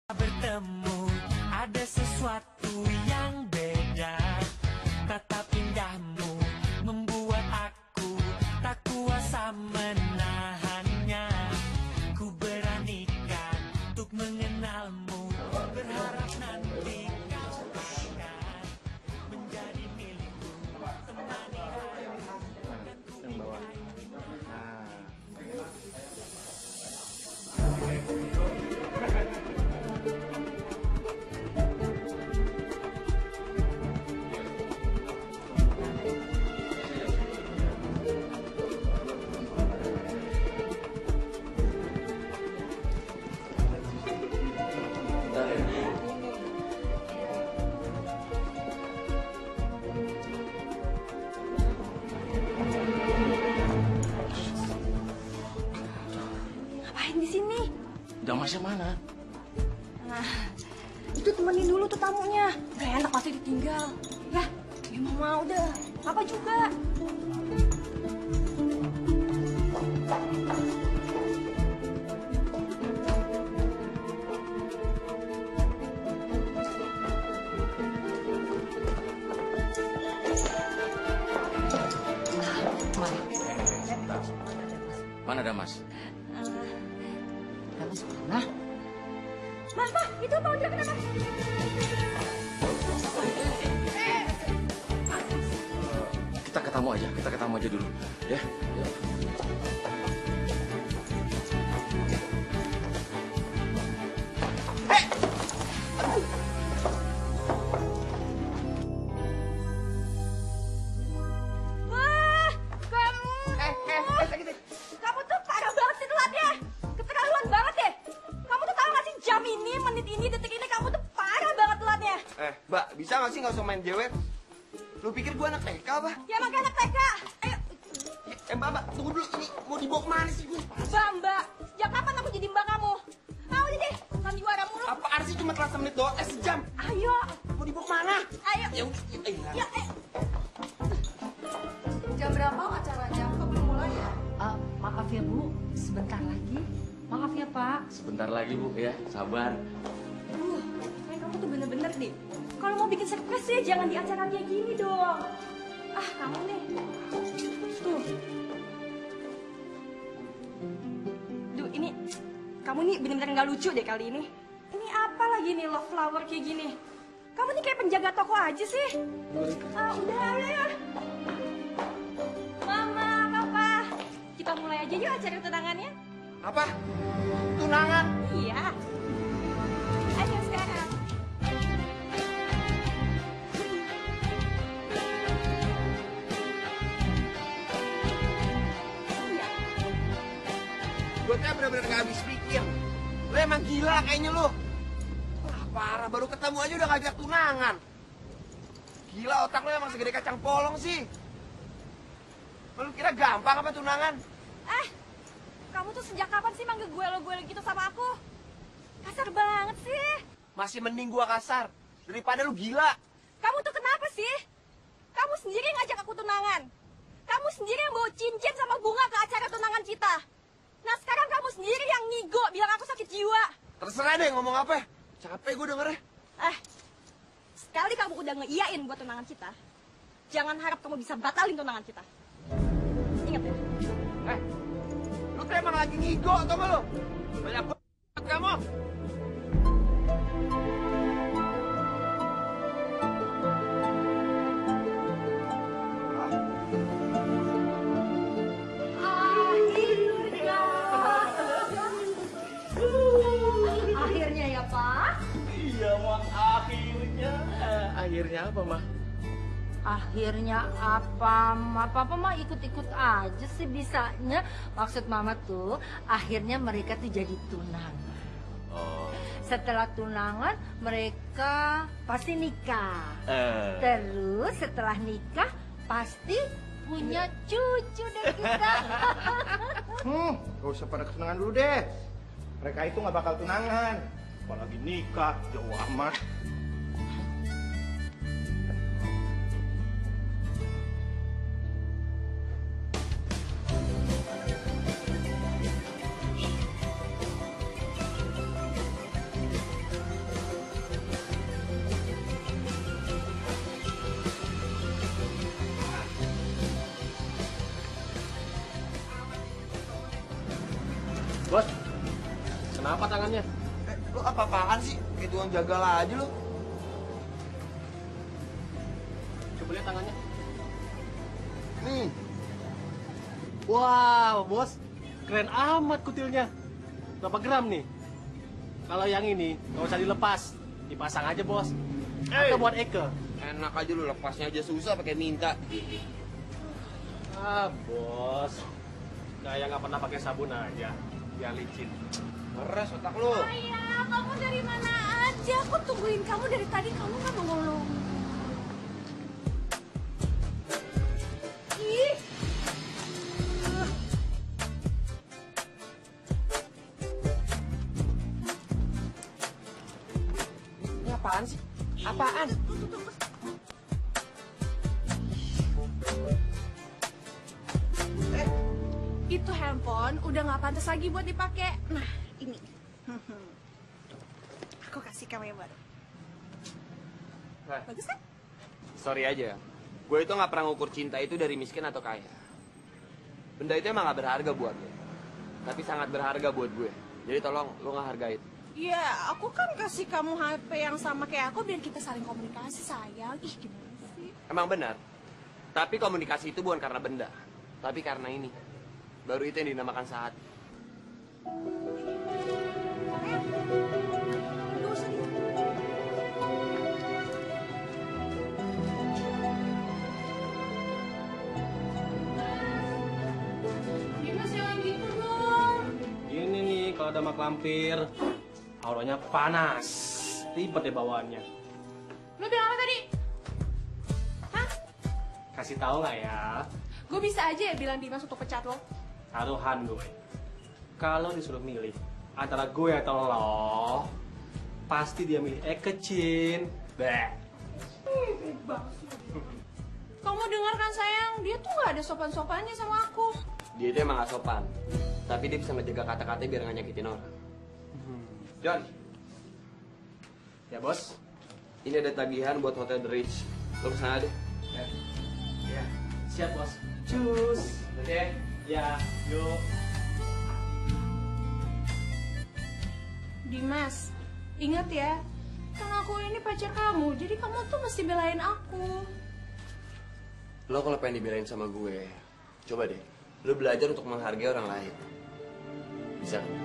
Bertemu ada sesuatu yang beda, tatap indahmu membuat aku tak kuasa menahannya. Ku beranikan untuk mengenalmu, berharap nanti kau akan menjadi milikku, temani harimu dan ku bingkai. Ngapain di sini? Damasnya mana? Nah, itu temenin dulu tuh tamunya. Gak enak pasti ditinggal. Ya, emang mau dah. Apa juga? Mana Damas? Damas mana? Mas, itu mau dia kenapa? Kita ketemu aja dulu, ya. Wah, kamu. Kamu tuh parah banget sih telatnya. Keterlaluan banget deh. Kamu tuh tahu gak sih jam ini, menit ini, detik ini kamu tuh parah banget telatnya. Mbak, bisa gak sih gak usah main jewer? Lu pikir gua anak TK apa? Ya emang kayak anak TK. Ayo. Mbak, tunggu dulu. Ini mau dibawa kemana sih gue? Mbak. Sejak kapan aku jadi mbak kamu? Mau jadi deh, sandiwara mulu. Apaan sih cuma telat semenit doang? Sejam. Ayo. Mau dibawa kemana? Ayo. Ya udah, Ya, Jam berapa acaranya? Kok belum mulai ya? Maaf ya Bu, sebentar lagi. Maaf ya Pak. Sebentar lagi Bu, ya. Sabar. Kamu tuh bener-bener deh. Kalau mau bikin surprise sih, jangan di acara kayak gini dong. Ah, kamu nih. Tuh. Duh, ini... Kamu nih bener-bener nggak lucu deh kali ini. Ini apa lagi nih love flower kayak gini? Kamu nih kayak penjaga toko aja sih. Udah, ayo ya. Mama, Papa. Kita mulai aja yuk acara tunangannya. Apa? Tunangan? Iya. Ayo sekarang. Iya. Gue kayak bener-bener gak habis pikir. Lu emang gila kayaknya lu. Wah, parah. Baru ketemu aja udah ngajak tunangan. Gila, otak lu emang segede kacang polong sih. Lu kira gampang apa tunangan? Kamu tuh sejak kapan sih manggil gue lo gitu sama aku? Kasar banget sih. Masih mending gua kasar daripada lu gila. Kamu tuh kenapa sih? Kamu sendiri yang ngajak aku tunangan. Kamu sendiri yang bawa cincin sama bunga ke acara tunangan kita. Nah sekarang kamu sendiri yang ngigo bilang aku sakit jiwa. Terserah deh ngomong apa. Capek gue dengernya. Sekali kamu udah ngeiyain buat tunangan kita, jangan harap kamu bisa batalin tunangan kita. Ingat ya? Lu tuh emang lagi ngigo atau nggak lu? Banyak banget kamu. Akhirnya ya Pak. Iya, Mak. Akhirnya apa, Mak? Akhirnya apa? Papa mah ikut-ikut aja sih bisanya. Maksud Mama tuh akhirnya mereka tuh jadi tunangan. Oh. Setelah tunangan mereka pasti nikah. Terus setelah nikah pasti punya cucu deh kita. Gak usah pada kesenangan dulu deh. Mereka itu gak bakal tunangan. Apalagi nikah, jauh amat. apa tangannya? Lo apa-apaan sih? Kayak tukang jagal aja lo. Coba lihat tangannya. Nih. Wow, bos. Keren amat kutilnya. Berapa gram nih? Kalau yang ini, nggak usah dilepas. Dipasang aja, bos. Atau buat Eke. Enak aja lu, lepasnya aja susah pakai minta. Ah, bos. Kayak nggak pernah pakai sabun aja. Biar licin. Meres otak lu. Ayah, kamu dari mana aja? Aku tungguin kamu dari tadi, kamu nggak nolong. Ih. Ini apaan sih? Apaan? Itu handphone udah nggak pantas lagi buat dipakai. Nah, ini. Aku kasih kamu yang baru. Bagus kan? Sorry aja. Gue itu nggak pernah ngukur cinta itu dari miskin atau kaya. Benda itu emang gak berharga buat lo. Tapi sangat berharga buat gue. Jadi tolong lo nggak hargain. Iya, aku kan kasih kamu HP yang sama kayak aku biar kita saling komunikasi, sayang. Ih, gimana sih? Emang benar. Tapi komunikasi itu bukan karena benda. Tapi karena ini. Baru itu yang dinamakan saat. Dimas jangan gitu dong. Gini nih, kalau ada mak lampir, auranya panas. Ribet deh bawaannya. Lu bilang apa tadi? Hah? Kasih tahu nggak ya? Gue bisa aja ya bilang Dimas untuk pecat lo. Taruhan gue. Kalau disuruh milih antara gue atau lo, pasti dia milih kecil. Beh. Kamu dengar kan sayang, dia tuh gak ada sopan-sopannya sama aku. Dia itu emang gak sopan. Tapi dia bisa ngejaga kata-katanya biar gak nyakitin orang. John. Ya bos. Ini ada tagihan buat Hotel The Ridge. Lo kesana deh. Ya. Siap bos. Cus. Oke. Ya, yuk. Dimas, ingat ya, kan aku ini pacar kamu, jadi kamu tuh mesti belain aku. Lo kalau pengen dibelain sama gue, coba deh. Lo belajar untuk menghargai orang lain. Bisa kan?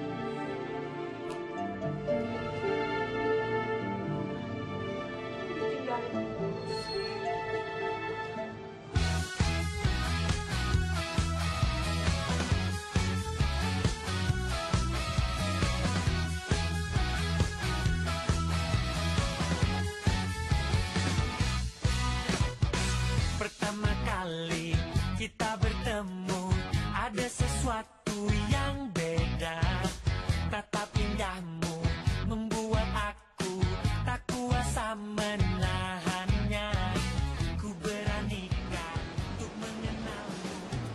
Pertama kali kita bertemu, ada sesuatu yang beda. Tatap indahmu membuat aku tak kuasa menahannya. Ku beranikan untuk mengenalmu.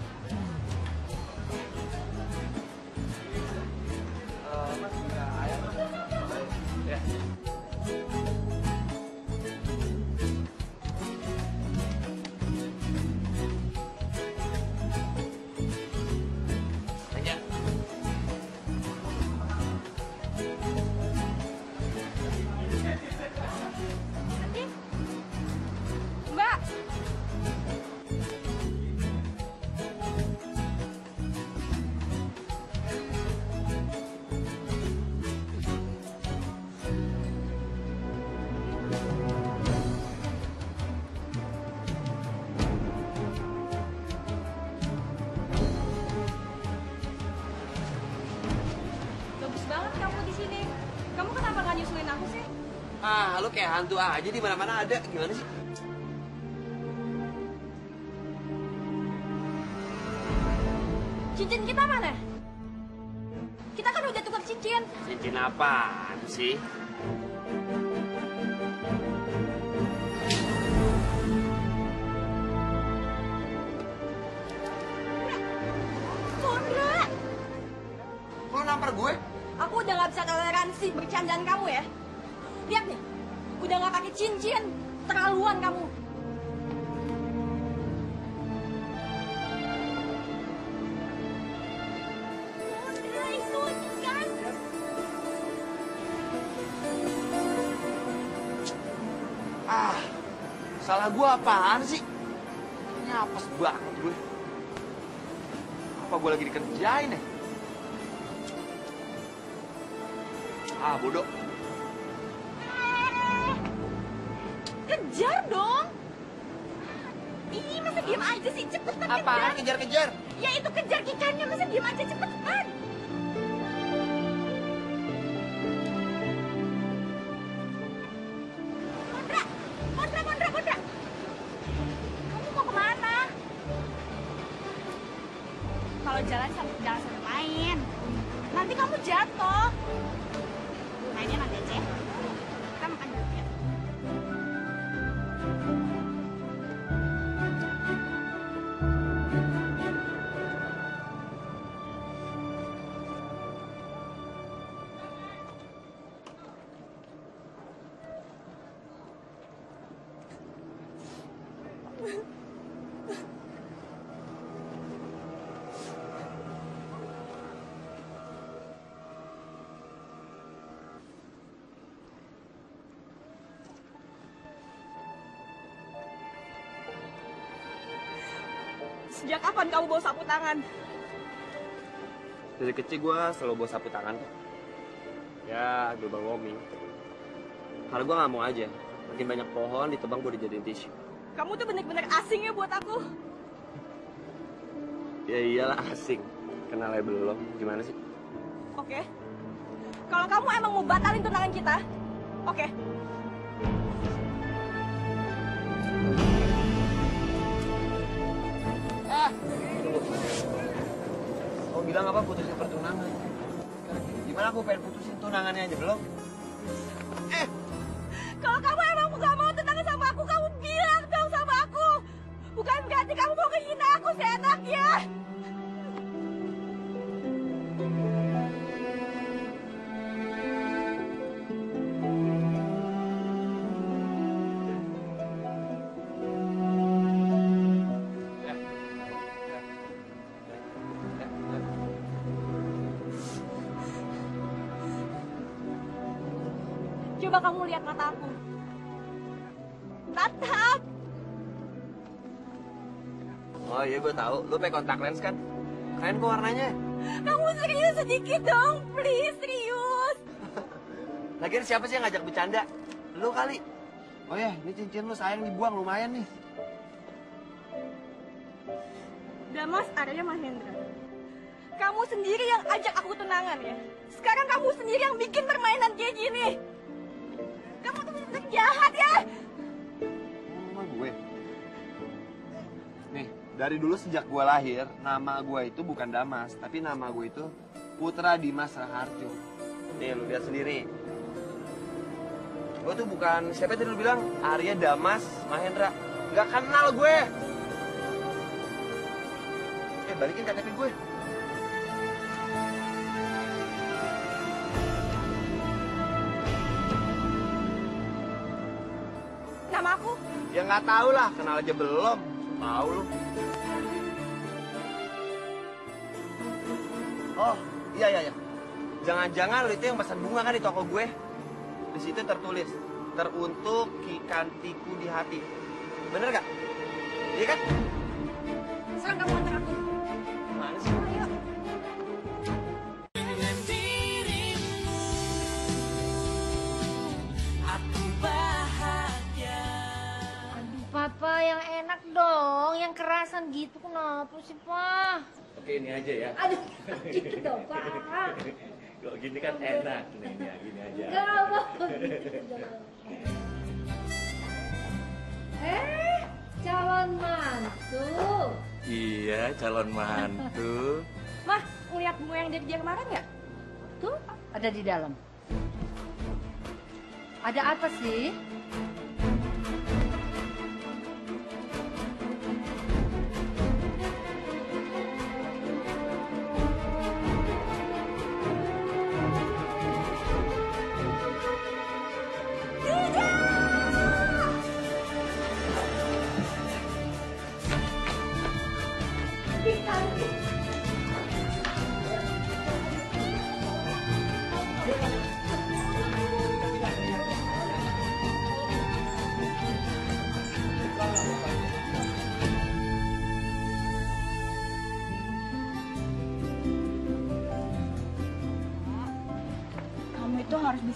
Ya. Aja. Mbak, bagus banget kamu di sini. Kamu kenapa gak nyusulin aku sih? Ah, lo kayak hantu aja di mana-mana ada. Gimana sih? Cincin kita mana? Kita kan udah tukar cincin. Cincin apaan sih? Sondra, Lo nampar gue? aku udah gak bisa toleransi bercandaan kamu ya. Lihat nih, udah gak pakai cincin, terlaluan kamu. Sondra, itu kan. Salah gue apaan sih? Ini apes banget gue. Apa gue lagi dikerjain ya? Ah, bodoh. Kejar dong. Ih, masa diem aja sih? Cepetan Apaan kejar-kejar? Ya itu kejar ikannya, masa diem aja? Cepetan. Mondra. Kamu mau kemana? Kalau jalan jangan sampai main. Nanti kamu jatuh. Mainnya nanti aja ya. Kita makan dulu ya. Sejak kapan kamu bawa sapu tangan? Dari kecil gue selalu bawa sapu tangan. Ya, gue bang Womi. Karena gue gak mau aja. Makin banyak pohon ditebang gue dijadiin tisu. Kamu tuh bener-bener asing ya buat aku. Ya iyalah asing. Kenalnya belum. Gimana sih? Oke. Kalau kamu emang mau batalin tunangan kita, oke. Kau bilang apa putusin pertunangan? Gimana aku pengen putusin tunangannya aja belum? Kalau kamu emang gak mau tunangan sama aku, kamu bilang dong sama aku. Bukan berarti kamu mau ngehina aku seenaknya. Coba kamu lihat mata aku. Tatap. Oh iya gue tahu. Lu pakai kontak lens kan? Keren kok warnanya. Kamu serius sedikit dong, please, serius. Lagian siapa sih yang ngajak bercanda? Lu kali. Oh ya, ini cincin lu sayang dibuang lumayan nih. Damas Arya Mahendra. Kamu sendiri yang ajak aku tunangan ya. Sekarang kamu sendiri yang bikin permainan kayak gini. Kamu tuh bener-bener jahat ya. Rumah gue. Nih, dari dulu sejak gue lahir, nama gue itu bukan Damas, tapi nama gue itu Putra Dimas Raharjo. Nih, lu lihat sendiri. Gue tuh bukan, siapa tadi lu bilang? Arya Damas Mahendra. Gak kenal gue. Balikin KTP gue. Nama aku? Ya nggak tahu lah, kenal aja belum. Tahu lu. Oh, iya. Jangan-jangan lu itu yang pesan bunga kan di toko gue? Di situ tertulis, teruntuk Ki Kantiku di hati. Bener gak? Iya kan? Sekarang kamu antar aku. Mana sih? Ayo. Dengan dirimu aku bahagia. Aduh, Papa yang enak dong, yang kerasan gitu kenapa sih, Pak? Oke, ini aja ya. Aduh, gitu dong, Pak. Kalau gini kan enak. Nih, ya, gini aja. Gak mau gitu dong. Calon mantu. Iya, calon mantu. Mah, ngeliat bunga yang dari dia kemarin nggak? Tuh, ada di dalam. Ada apa sih?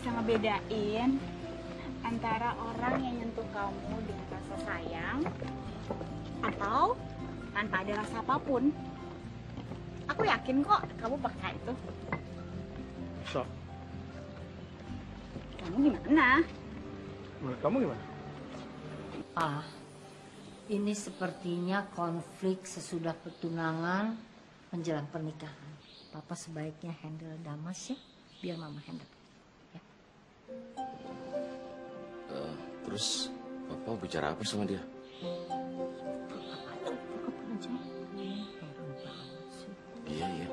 bisa ngebedain antara orang yang nyentuh kamu dengan rasa sayang atau tanpa ada rasa apapun. Aku yakin kok kamu pakai itu. So, Kamu gimana? menurut kamu gimana? Ah, ini sepertinya konflik sesudah pertunangan menjelang pernikahan. Papa sebaiknya handle Damas ya, biar Mama handle. Ya. Terus Papa mau bicara apa sama dia? Iya, iya.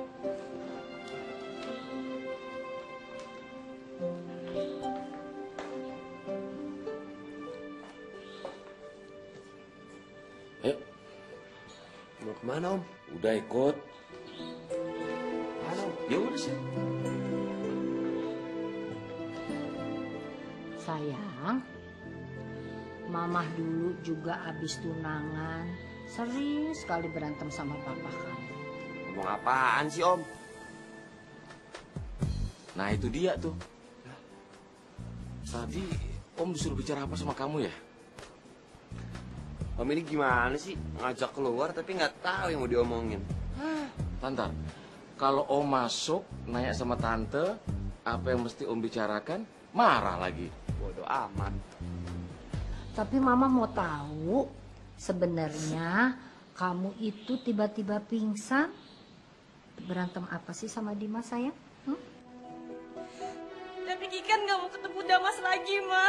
Ayo, Mau kemana, Om? udah ikut. Mana, Om? Ya udah sih. Sayang, Mama dulu juga abis tunangan sering sekali berantem sama papa kamu. Ngomong apaan sih, Om? Nah itu dia tuh. Tadi Om disuruh bicara apa sama kamu ya? Om ini gimana sih? Ngajak keluar tapi nggak tahu yang mau diomongin. Tante, kalau Om masuk nanya sama Tante apa yang mesti Om bicarakan, marah lagi. Bodoh amat. Tapi Mama mau tahu sebenarnya kamu itu tiba-tiba pingsan. Berantem apa sih sama Dimas sayang? Tapi Kikan nggak mau ketemu Damas lagi, Ma.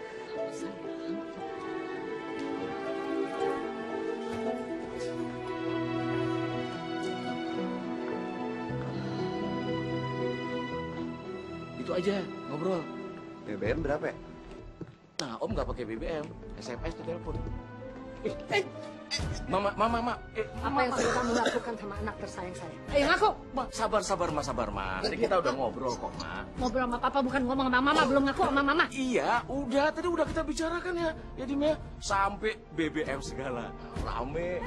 Itu aja, ngobrol. BBM berapa ya? Nah, Om nggak pakai BBM, SMS tuh telepon. Mama. Apa yang sudah kamu lakukan sama anak tersayang saya? Ayo ngaku. Sabar, Ma. Tadi kita udah ngobrol kok, Ma. Ngobrol sama papa bukan ngomong sama mama, belum ngaku sama mama. Iya, udah. Tadi udah kita bicarakan ya. Ya, Dim ya. Sampai BBM segala. Rame.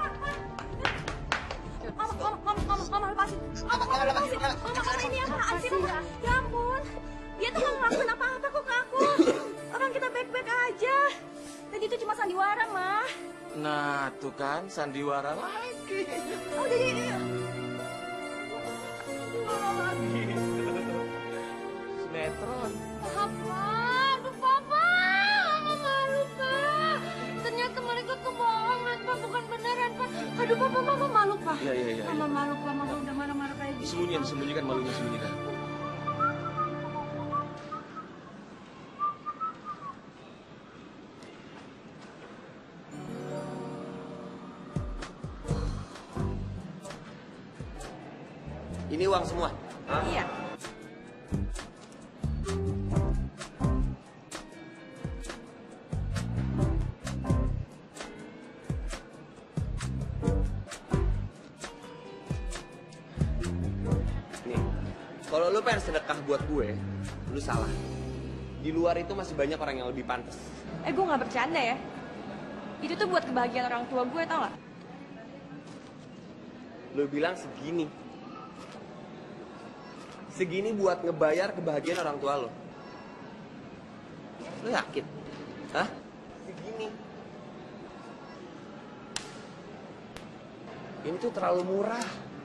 Mama lepasin. Mama lepasin. Mama ini apaan sih, Mama? Ya ampun. Dia tuh nggak ngelakuin apa-apa kok ke aku. Orang kita baik-baik aja. Tadi itu cuma sandiwara, Ma. Nah, tuh kan sandiwara lagi. Oh, jadi Sinetron. Papa, aduh papa, mama malu pak. Ternyata mereka kebohongan pak, bukan beneran pak. Aduh papa, mama malu pak. Iya. Mama malu pak, mama udah marah-marah kayak gitu. Sembunyikan malunya, sembunyikan. Ini uang semua. iya. Nih, kalau lu pengen sedekah buat gue, lu salah. Di luar itu masih banyak orang yang lebih pantas. Gue nggak bercanda ya. Itu tuh buat kebahagiaan orang tua gue, tau nggak? Lu bilang segini. Segini buat ngebayar kebahagiaan orang tua lo. Lu yakin? Hah? Segini. Ini tuh terlalu murah.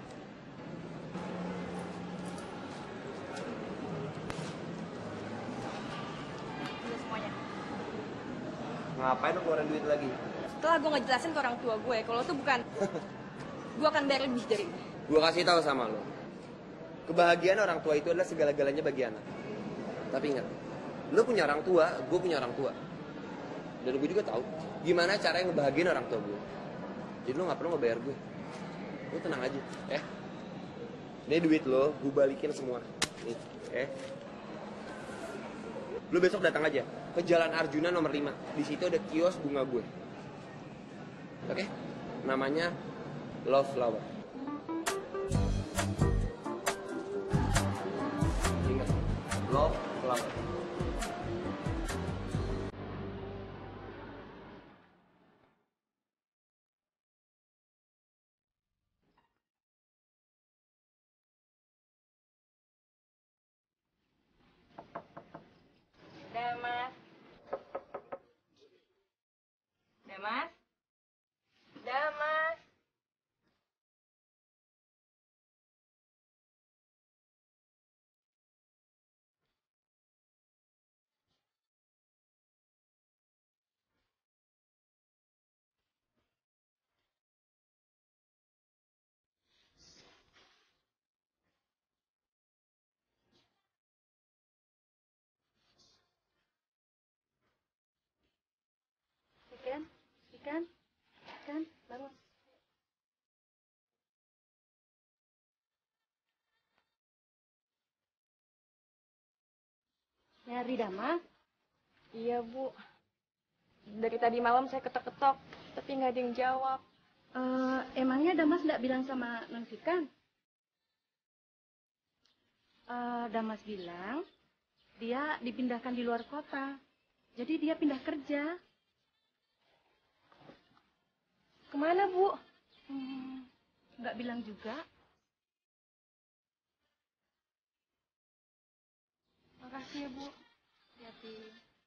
Udah semuanya. Ngapain lu keluarin duit lagi? Setelah gue ngejelasin ke orang tua gue, kalau tuh bukan, gue akan bayar lebih dari ini. Gue kasih tahu sama lo. Kebahagiaan orang tua itu adalah segala-galanya bagi anak. Tapi ingat, lo punya orang tua, gue punya orang tua. Dan gue juga tahu gimana cara yang ngebahagiain orang tua gue. Jadi lo nggak perlu ngebayar gue. Lo tenang aja, ya. Ini duit lo, gue balikin semua. Nih, Lo besok datang aja ke Jalan Arjuna nomor 5. Di situ ada kios bunga gue. Oke? Namanya Love Flower. Ingat, Love Flower. Cari Damas? Iya, Bu. Dari tadi malam saya ketok-ketok, tapi nggak ada yang jawab. Emangnya Damas nggak bilang sama Non Fikran? Damas bilang dia dipindahkan di luar kota. Jadi dia pindah kerja. Kemana, Bu? Nggak bilang juga. Makasih ya, Bu. Hati-hati.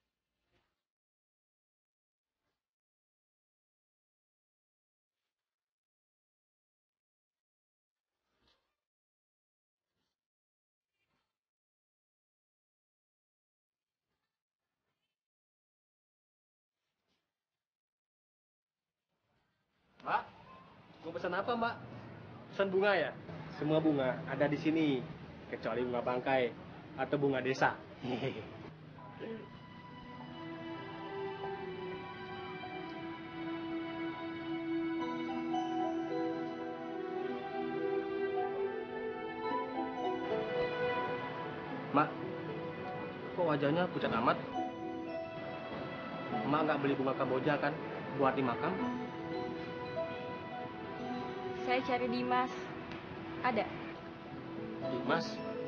Mbak, mau pesan apa, Mbak? Pesan bunga ya? Semua bunga ada di sini, kecuali bunga bangkai atau bunga desa. Mak, kok wajahnya pucat amat? Mak nggak beli bunga kamboja kan, buat di makam? Saya cari Dimas. Ada? Dimas?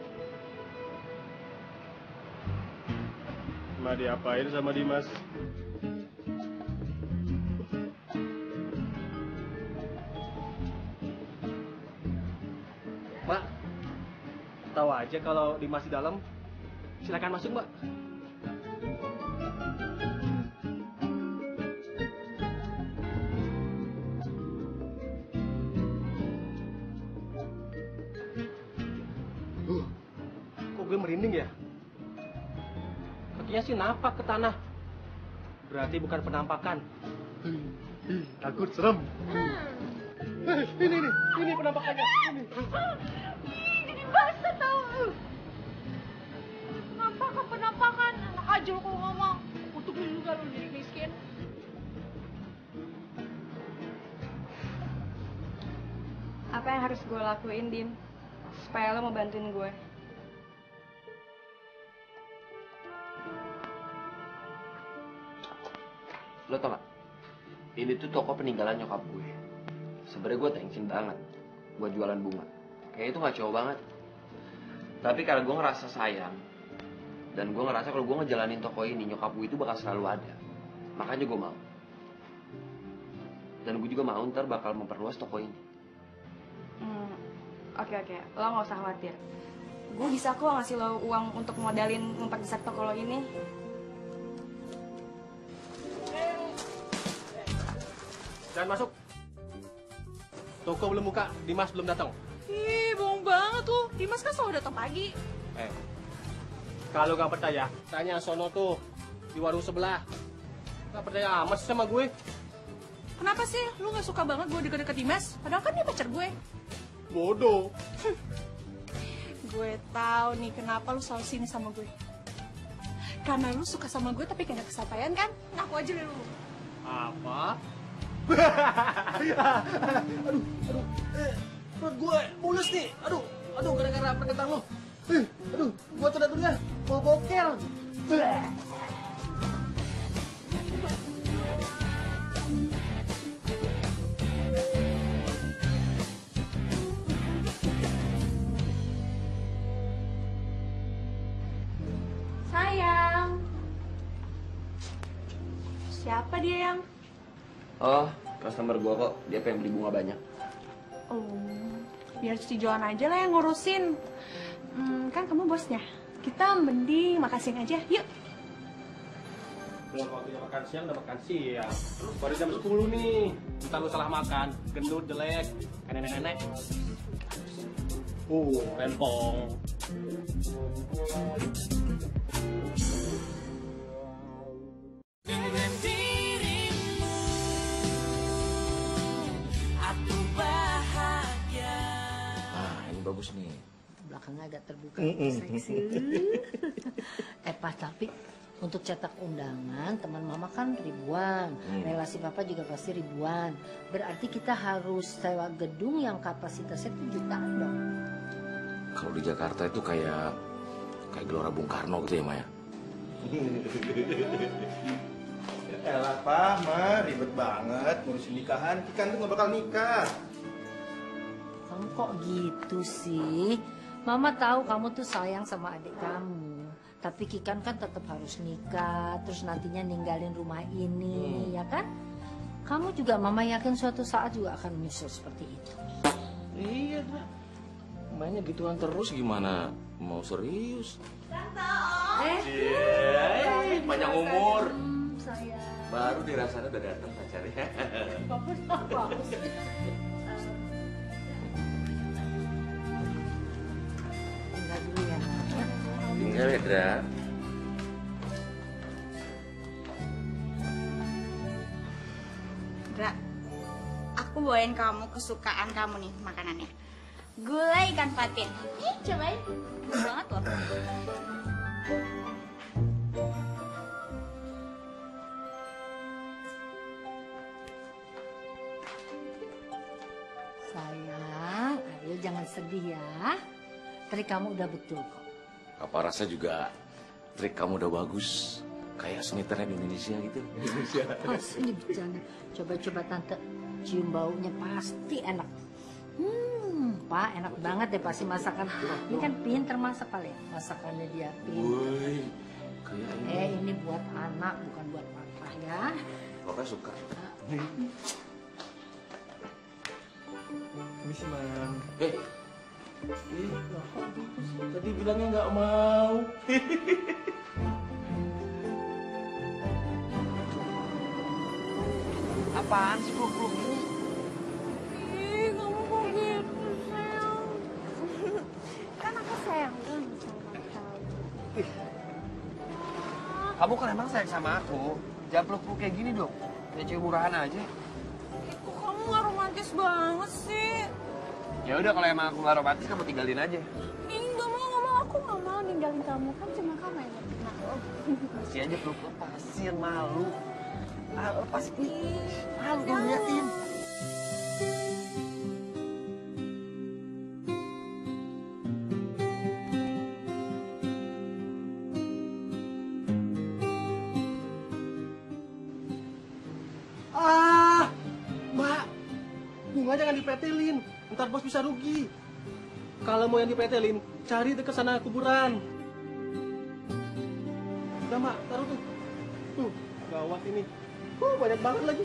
Mak diapain sama Dimas? Mbak, tahu aja kalau Dimas di dalam. Silakan masuk, Mbak. Kok gue merinding ya? Kakinya sih napak ke tanah. Berarti bukan penampakan. Takut serem. Ini penampakannya. Ini. Jadi basah tau. Penampakan, penampakan. Enak aja lo kalau ngomong. Untuk lu juga lu jadi miskin. Apa yang harus gue lakuin, Dim? Supaya lo mau bantuin gue. Lo tau gak? Ini tuh toko peninggalan nyokap gue. Sebenernya gue tensin banget buat jualan bunga. Kayaknya itu gak cowok banget. Tapi karena gue ngerasa sayang, dan gue ngerasa kalau gue ngejalanin toko ini, nyokap gue itu bakal selalu ada. Makanya gue mau. Dan gue juga mau ntar bakal memperluas toko ini. Oke. Lo gak usah khawatir. Gue bisa kok ngasih lo uang untuk modalin memperbesar toko lo ini. Jangan masuk. Toko belum buka, Dimas belum datang. Ih, bohong banget tuh. Dimas kan selalu datang pagi. Kalau nggak percaya, tanya sono tuh di warung sebelah. Nggak percaya amat sih sama gue. Kenapa sih? Lu gak suka banget gue deket-deket Dimas? Padahal kan dia pacar gue. Bodoh. Gue tahu nih kenapa lu selalu sini sama gue. Karena lu suka sama gue tapi gak kesampaian kan? Ngaku aja deh lu. Apa? Perut gue mulus nih. Aduh, gara-gara perketan lo. Aduh, gue tunda dulu ya. Mau bokel. Sayang. Siapa dia yang? Oh, customer gue kok. Dia pengen beli bunga banyak. Oh, biar si Joan aja lah yang ngurusin. Kan kamu bosnya. Kita mending makan siang aja. Yuk. Belum waktunya makan siang, udah makan siang. Baru jam 10 nih. Ntar lu salah makan. Gendut, jelek. Kayak nenek-nenek. Rempong. Dengan dirimu aku bahagia. Ini bagus nih. Belakangnya agak terbuka, seksi. Pas tapi untuk cetak undangan teman mama kan ribuan, relasi papa juga pasti ribuan. Berarti kita harus sewa gedung yang kapasitasnya 7 jutaan dong. Kalau di Jakarta itu kayak Gelora Bung Karno gitu ya, Maya. Elah, Pak, Ma, ribet banget ngurusin nikahan. Kikan tuh nggak bakal nikah. Kamu kok gitu sih? Mama tahu kamu tuh sayang sama adik kamu. Tapi Kikan kan tetap harus nikah, terus nantinya ninggalin rumah ini, ya kan? Kamu juga Mama yakin suatu saat juga akan menyusul seperti itu. Iya, Dra. Mainnya gituan terus gimana? Mau serius? Panjang umur. Sayang. Baru dirasanya udah datang pacarnya. Bagus. Tinggal dulu ya, Nak. Tinggal ya, Dra. Dra, aku bawain kamu kesukaan kamu nih makanannya. Gulai ikan patin. Nih, cobain. Enak banget loh. Sayang, ayo jangan sedih ya. Trik kamu udah betul kok. Apa rasa juga trik kamu udah bagus. Kayak snitternya di Indonesia gitu. Ini bercanda. Coba-coba tante cium baunya pasti enak. Pak enak banget deh pasti masakan. Ini kan pinter masak kali ya. Masakannya dia pinter. Woi, kayak ini. Ini buat anak bukan buat papa ya. Papa suka. Ini sih, Mang. Tadi bilangnya nggak mau. Apaan sih peluk-peluk ini? Ih, kamu kok gitu, sayang? Kan aku sayang kan sama kamu. Kamu kan emang sayang sama aku. Jangan peluk-peluk kayak gini dong. Kayak cewek murahan aja. Kok kamu nggak romantis banget sih? Ya udah kalau emang aku nggak romantis, kamu tinggalin aja. Ih, nggak mau. Aku nggak mau ninggalin kamu. Kan cuma kamu yang ngerti aku. Pasti aja peluk-peluk, lepasin, malu. Lepasin. Malu dong liatin. Mbak, bunga jangan dipetelin. Ntar bos bisa rugi. Kalau mau yang dipetelin, cari dekat sana kuburan. Udah, Mbak, taruh tuh. Tuh, gawat ini. Banyak banget lagi.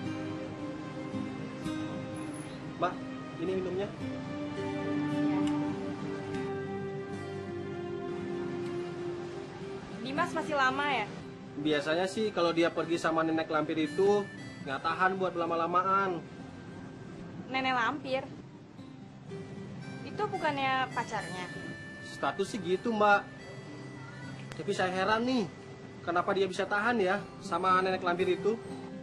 Mbak, ini minumnya. Dimas masih lama ya? Biasanya sih kalau dia pergi sama nenek lampir itu nggak tahan buat lama-lamaan. Nenek lampir. Itu bukannya pacarnya? Status sih gitu, Mbak. Tapi saya heran nih, kenapa dia bisa tahan ya sama nenek lampir itu?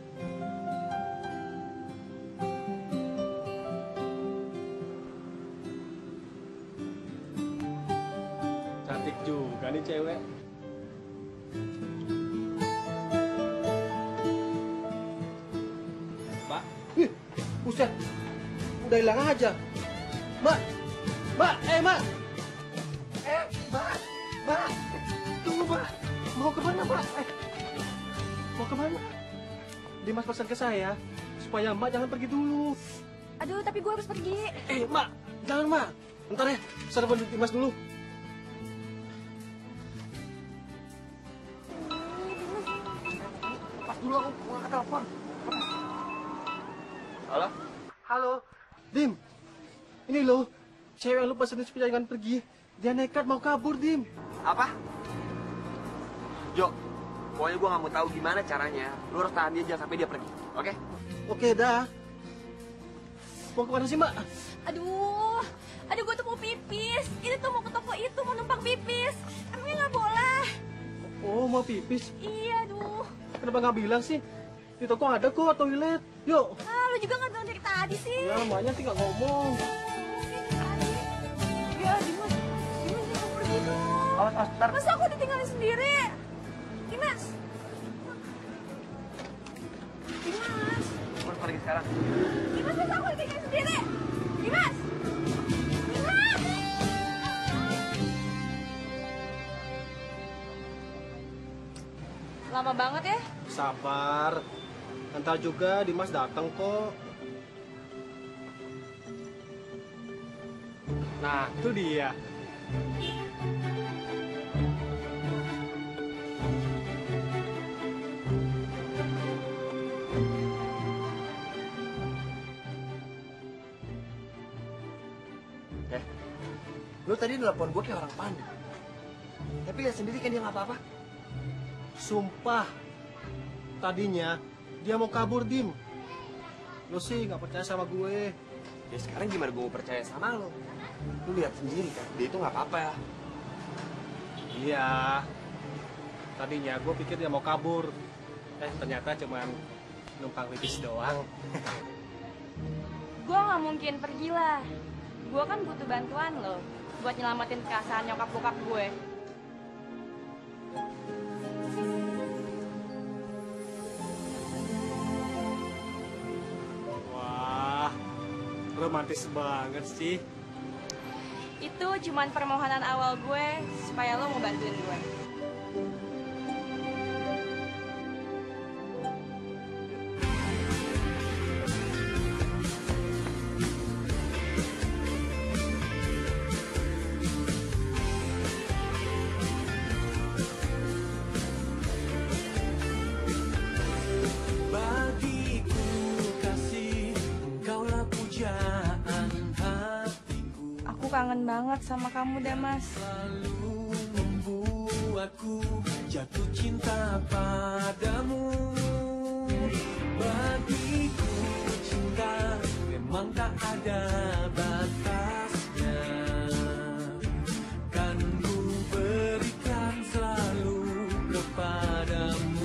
Cantik juga nih cewek. Mbak, buset, udah hilang aja. Mbak, Mbak, Mbak. Mbak, tunggu, Mbak. Mau kemana, Mbak? Mau kemana? Dimas pesan ke saya supaya Mbak jangan pergi dulu. Aduh, tapi gue harus pergi. Mbak, jangan, Mbak. Bentar ya, saya telepon Dimas dulu. Pas dulu aku ngangkat telepon. Halo? Halo, Dim. Ini loh, cewek yang lu pesenin supaya jangan pergi. Dia nekat mau kabur, Dim. Apa? Jo, pokoknya gue nggak mau tahu gimana caranya. Lu harus tahan dia jangan sampai dia pergi, oke? Oke, dah. Mau kemana sih, Mbak? Aduh, gue tuh mau pipis. Ini tuh mau ke toko itu, mau numpang pipis. Emangnya nggak boleh? Oh, mau pipis? Iya, aduh. Kenapa nggak bilang sih? Di toko ada kok toilet. Yuk. Lu juga nggak bilang dari tadi sih. Ya, Mbaknya sih nggak ngomong. Ya, Dimas jangan pergi dong. Awas, ntar. Masa aku ditinggalin sendiri? Dimas. Gue harus pergi sekarang. Dimas, masa aku ditinggalin sendiri? Dimas. Dimas. 1, Lama banget ya? Sabar. Ntar juga Dimas datang kok. Nah, itu dia. Lu tadi nelpon gue kayak orang panik. Tapi lihat sendiri kan dia nggak apa-apa. Sumpah. Tadinya dia mau kabur, Dim. Lu sih nggak percaya sama gue. Ya sekarang gimana gue mau percaya sama lo? Lu lihat sendiri kan, dia itu nggak apa-apa ya. Iya. Tadinya gue pikir dia mau kabur. Ternyata cuman numpang pipis doang. Gue nggak mungkin pergi lah. Gue kan butuh bantuan lo buat nyelamatin perasaan nyokap bokap gue. Wah, romantis banget sih. Itu cuman permohonan awal gue supaya lo mau bantuin gue. Bagiku kasih, engkaulah pujaan hatiku. Aku kangen banget sama kamu, Damas. Selalu membuatku jatuh cinta padamu. Bagiku cinta memang tak ada batasnya. Kan ku berikan selalu kepadamu.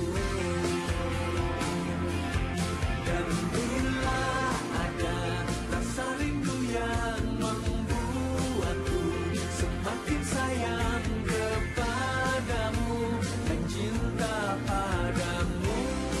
Dan bila ada rasa rindu yang membuatku semakin sayang kepadamu dan cinta padamu,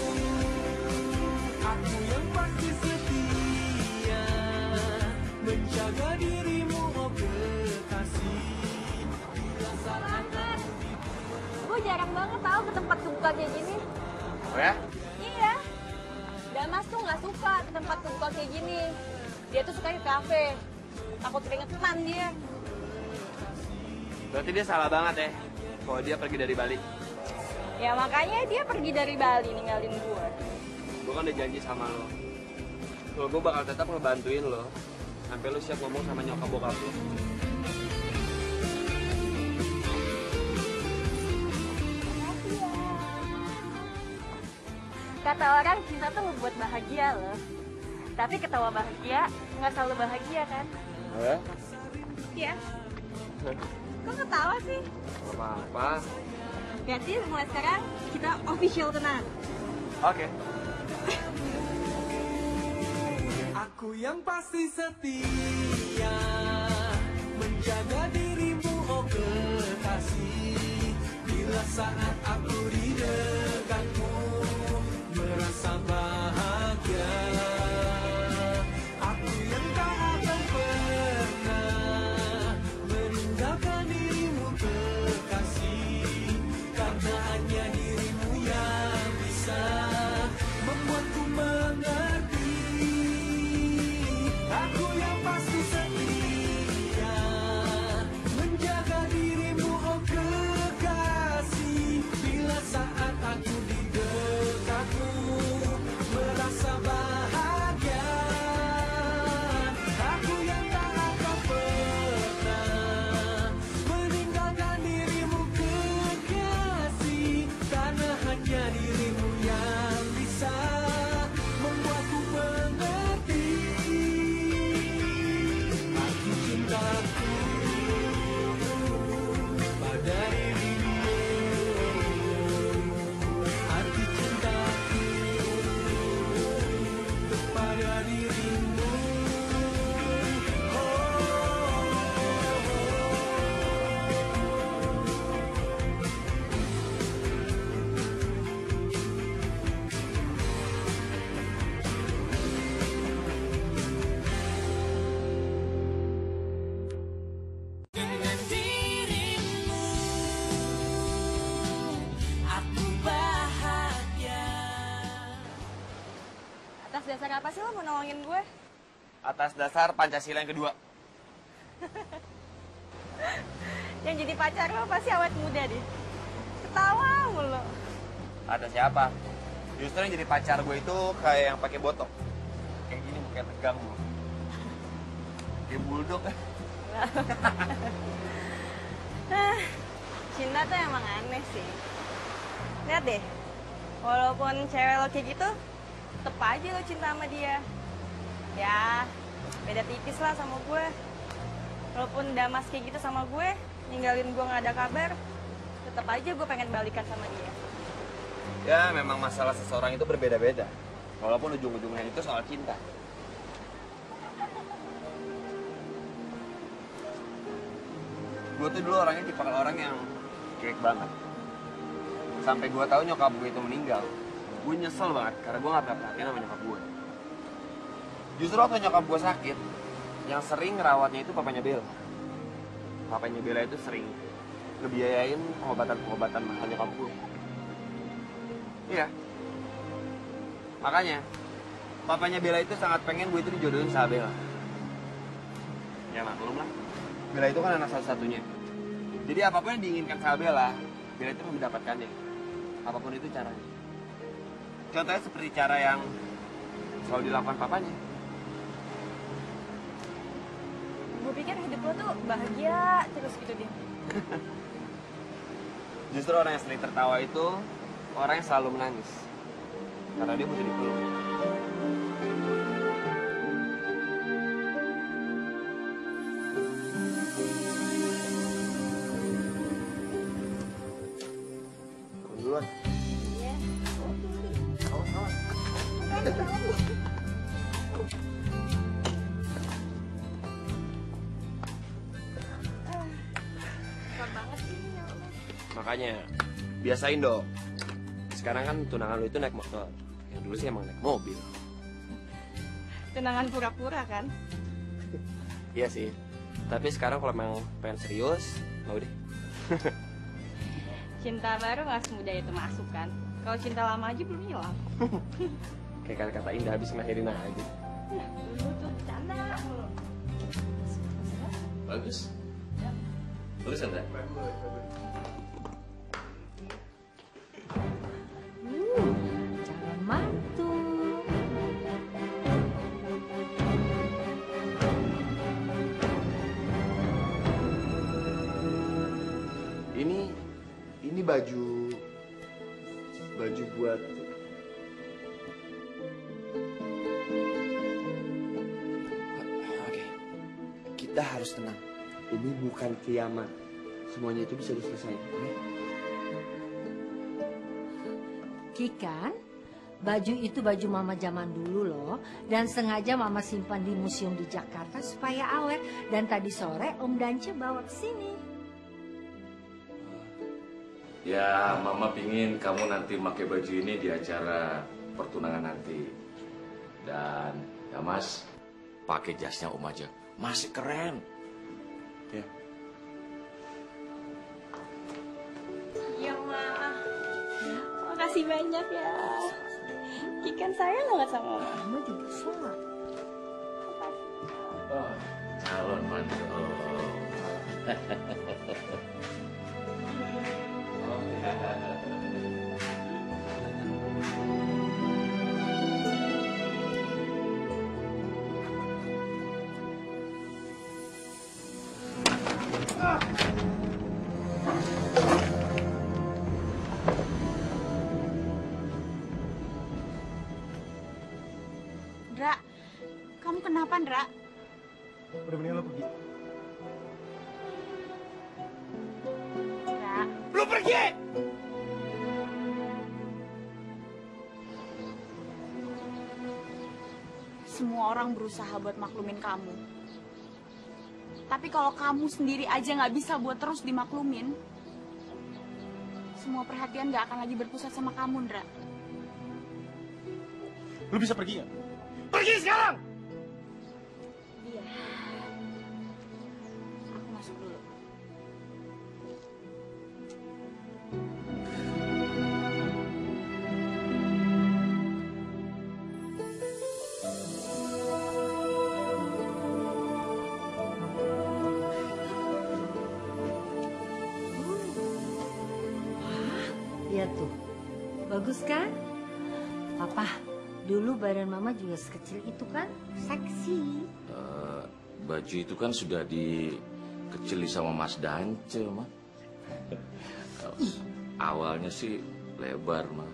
aku yang pasti setia menjaga dirimu, oh kekasih. Bila saat Gue jarang banget tahu ke tempat kebuka kayak gini. Oh ya? Iya. Damas tuh nggak suka ke tempat kebuka kayak gini. Dia tuh suka ke kafe. Takut keringetan dia. Berarti dia salah banget ya kalau dia pergi dari Bali. Ya makanya dia pergi dari Bali ninggalin gue. Gue kan udah janji sama lo. Kalau gue bakal tetap ngebantuin lo sampai lo siap ngomong sama nyokap bokap lo. Kata orang cinta tuh ngebuat bahagia loh. Tapi ketawa bahagia nggak selalu bahagia kan? Oh ya? Iya. Kok ketawa sih? Gak apa-apa. Berarti mulai sekarang kita official kenal. Oke. aku yang pasti setia menjaga dirimu, oh kekasih. Bila saat aku di dekatmu merasa bahagia, aku yang tak akan pernah meninggalkan dirimu, kekasih. Karena hanya dirimu yang bisa membuatku mengerti. Aku yang pasti setia menjaga dirimu, oh kekasih. Bila saat dasar apa sih lo mau nolongin gue? Atas dasar Pancasila yang kedua. Yang jadi pacar lo pasti awet muda deh. Ketawa mulu. Ada siapa? Justru yang jadi pacar gue itu kayak yang pakai botok. Kayak gini mukanya tegang gue. Kayak bulldog. Cinta tuh emang aneh sih. Lihat deh, walaupun cewek lo kayak gitu, tetep aja lo cinta sama dia. Ya, beda tipis lah sama gue. Walaupun Damas kayak gitu sama gue, ninggalin gue gak ada kabar, tetep aja gue pengen balikan sama dia. Ya, memang masalah seseorang itu berbeda-beda. Walaupun ujung-ujungnya itu soal cinta. Gue tuh dulu orangnya tipe orang yang cuek banget. Sampai gue tahu nyokap gue itu meninggal, gue nyesel banget karena gue gak pernah perhatian sama nyokap gue. Justru waktu nyokap gue sakit, yang sering ngerawatnya itu papanya Bella. Papanya Bella itu sering ngebiayain pengobatan mahal nyokap gue. Iya. Makanya, papanya Bella itu sangat pengen gue itu dijodohin sama Bella. Ya maklum lah. Bella itu kan anak satu-satunya. Jadi apapun yang diinginkan sama Bella itu mendapatkannya. Apapun itu caranya. Contohnya seperti cara yang selalu dilakukan papanya. Gue pikir hidup lo tuh bahagia terus gitu, Din. Justru orang yang sering tertawa itu orang yang selalu menangis. Karena dia butuh dipeluk. Duluan. Iya. Awas. Susah banget sih, ya Allah. Makanya, biasain dong. Sekarang kan tunangan lu itu naik motor. Yang dulu sih emang naik mobil. Tunangan pura-pura kan? Iya sih. Tapi sekarang kalau emang pengen serius, mau deh. Cinta baru gak semudah itu masuk kan? Kalau cinta lama aja belum hilang. Kayak kata Indah habis ngelahirin aja. Lu tuh bercanda mulu. Bagus. Tulis Sandra. Calon mantu. Ini baju buat Oke. Kita harus tenang. Ini bukan kiamat. Semuanya itu bisa diselesaikan. Kikan, baju itu baju mama zaman dulu loh. Dan sengaja mama simpan di museum di Jakarta supaya awet. Dan tadi sore Om Dance bawa ke sini. Ya, Mama pingin kamu nanti pakai baju ini di acara pertunangan nanti. Dan ya Mas, pakai jasnya Om aja. Masih keren. Ya. Iya, Ma. Makasih banyak ya. Kikan sayang banget sama Mama. Mama juga salah. Oh, calon mantu. Ndra, kamu kenapa, Ndra? Udah mendingan lo pergi. Ndra, Lu pergi! semua orang berusaha buat maklumin kamu. Tapi kalau kamu sendiri aja nggak bisa buat terus dimaklumin, semua perhatian nggak akan lagi berpusat sama kamu, Ndra. Lu bisa pergi nggak? Pergi sekarang! Iya. Aku masuk dulu. Bagus kan? Papa, dulu badan mama juga sekecil itu kan? Seksi. Baju itu kan sudah dikecili sama Mas Dance, mah. Awalnya sih lebar, mah.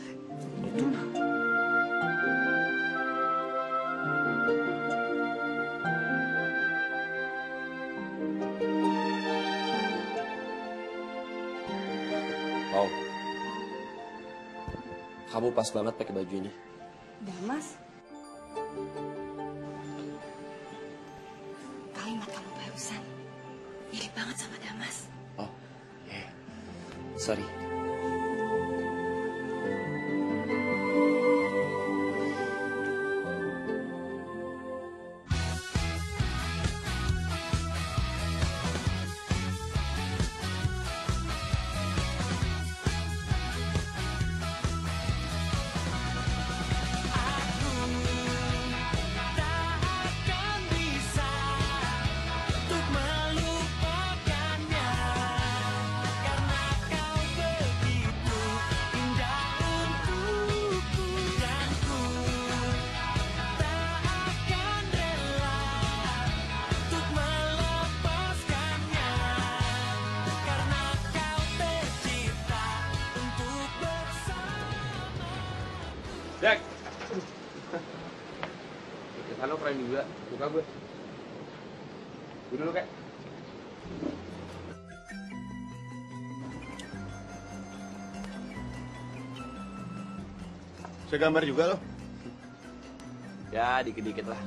Oh, kamu pas banget pakai baju ini. Damas? Kalimat kamu barusan mirip banget sama Damas. Oh, yeah. Sorry. Takkan bisa untuk melupakannya, karena kau begitu indah untukku, dan ku tak akan rela untuk melepaskannya, karena kau tercipta untuk bersama. Jack. Sana keren juga, suka gue. Gue dulu, Kak. Saya gambar juga loh. Ya, dikit-dikit lah.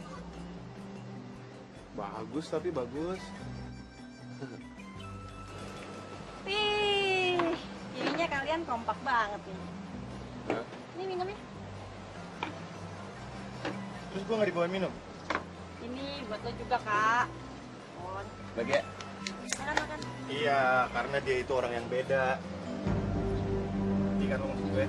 Bagus tapi bagus. Wih, jadinya kalian kompak banget nih. Ini minumnya. Terus gue nggak dibawain minum? Ini buat lo juga, Kak. On. Bagi ya. Makan. Iya, karena dia itu orang yang beda. Ini kan lo maksud gue.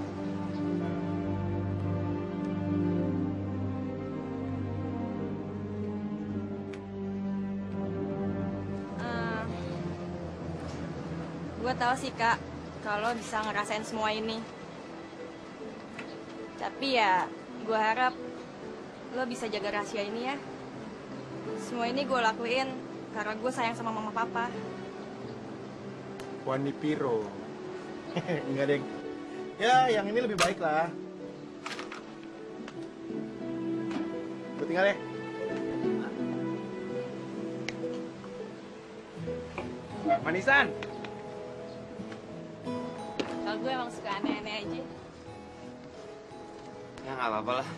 Gue tahu sih, Kak, kalau bisa ngerasain semua ini. Tapi ya, gue harap lo bisa jaga rahasia ini ya. Semua ini gue lakuin karena gue sayang sama mama papa. Wani Piro. Enggak, Deng. Ya, yang ini lebih baik lah. Gue tinggal ya. Manisan. Kalau gue emang suka aneh-aneh aja. Ya nggak apa-apa lah.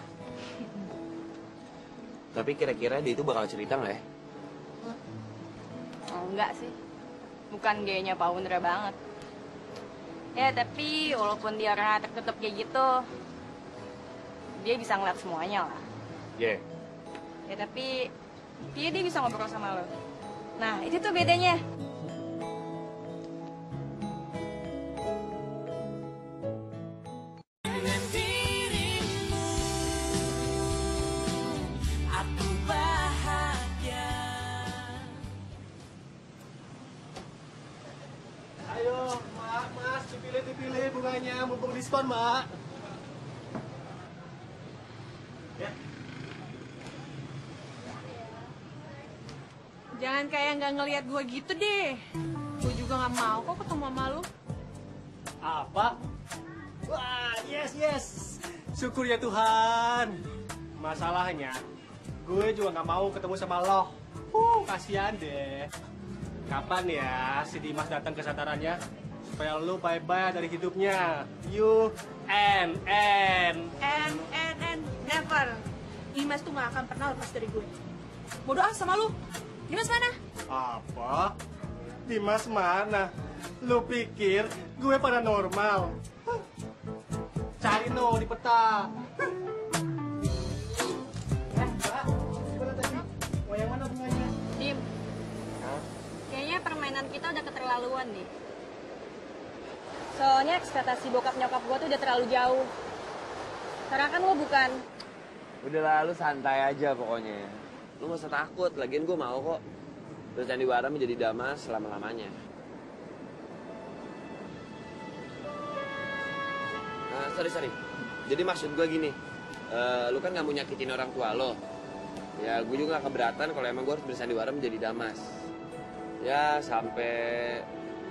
Tapi kira-kira dia itu bakal cerita nggak ya? Oh, enggak sih. Bukan gayanya Pak Undra banget. Ya, tapi walaupun dia orangnya tertutup kayak gitu, dia bisa ngeliat semuanya lah. Iya. Ya, tapi dia bisa ngobrol sama lo. Nah, itu tuh bedanya. Dengan dirimu, aku bahagia. Ayo, Mas, dipilih bunganya, mumpung diskon, Mak. Ya. Jangan kayak nggak ngelihat gue gitu deh. Gue juga nggak mau kok ketemu sama lu. Apa? Wah, yes. Syukur ya Tuhan. Masalahnya, gue juga nggak mau ketemu sama lo. Kasihan deh. Kapan ya si Dimas datang ke satarannya? Supaya lu bye-bye dari hidupnya. You and Never. Dimas tuh nggak akan pernah lepas dari gue. Bodoh ah sama lu. Dimas mana? apa? Dimas mana? Lu pikir gue paranormal? Cari no di peta. Mbak, gimana tadi? Mau yang mana bunganya? Dim, kayaknya permainan kita udah keterlaluan deh. Soalnya ekspektasi bokap nyokap gue tuh udah terlalu jauh. Karena kan lo bukan. Udah lah, lu santai aja pokoknya. Lu gak usah takut, lagian gue mau kok. Terus Sandiwara menjadi Damas selama-lamanya. Sorry. Jadi maksud gue gini, lu kan gak mau nyakitin orang tua lo. Ya gue juga gak keberatan kalau emang gue harus bersandiwara menjadi Damas. Ya sampai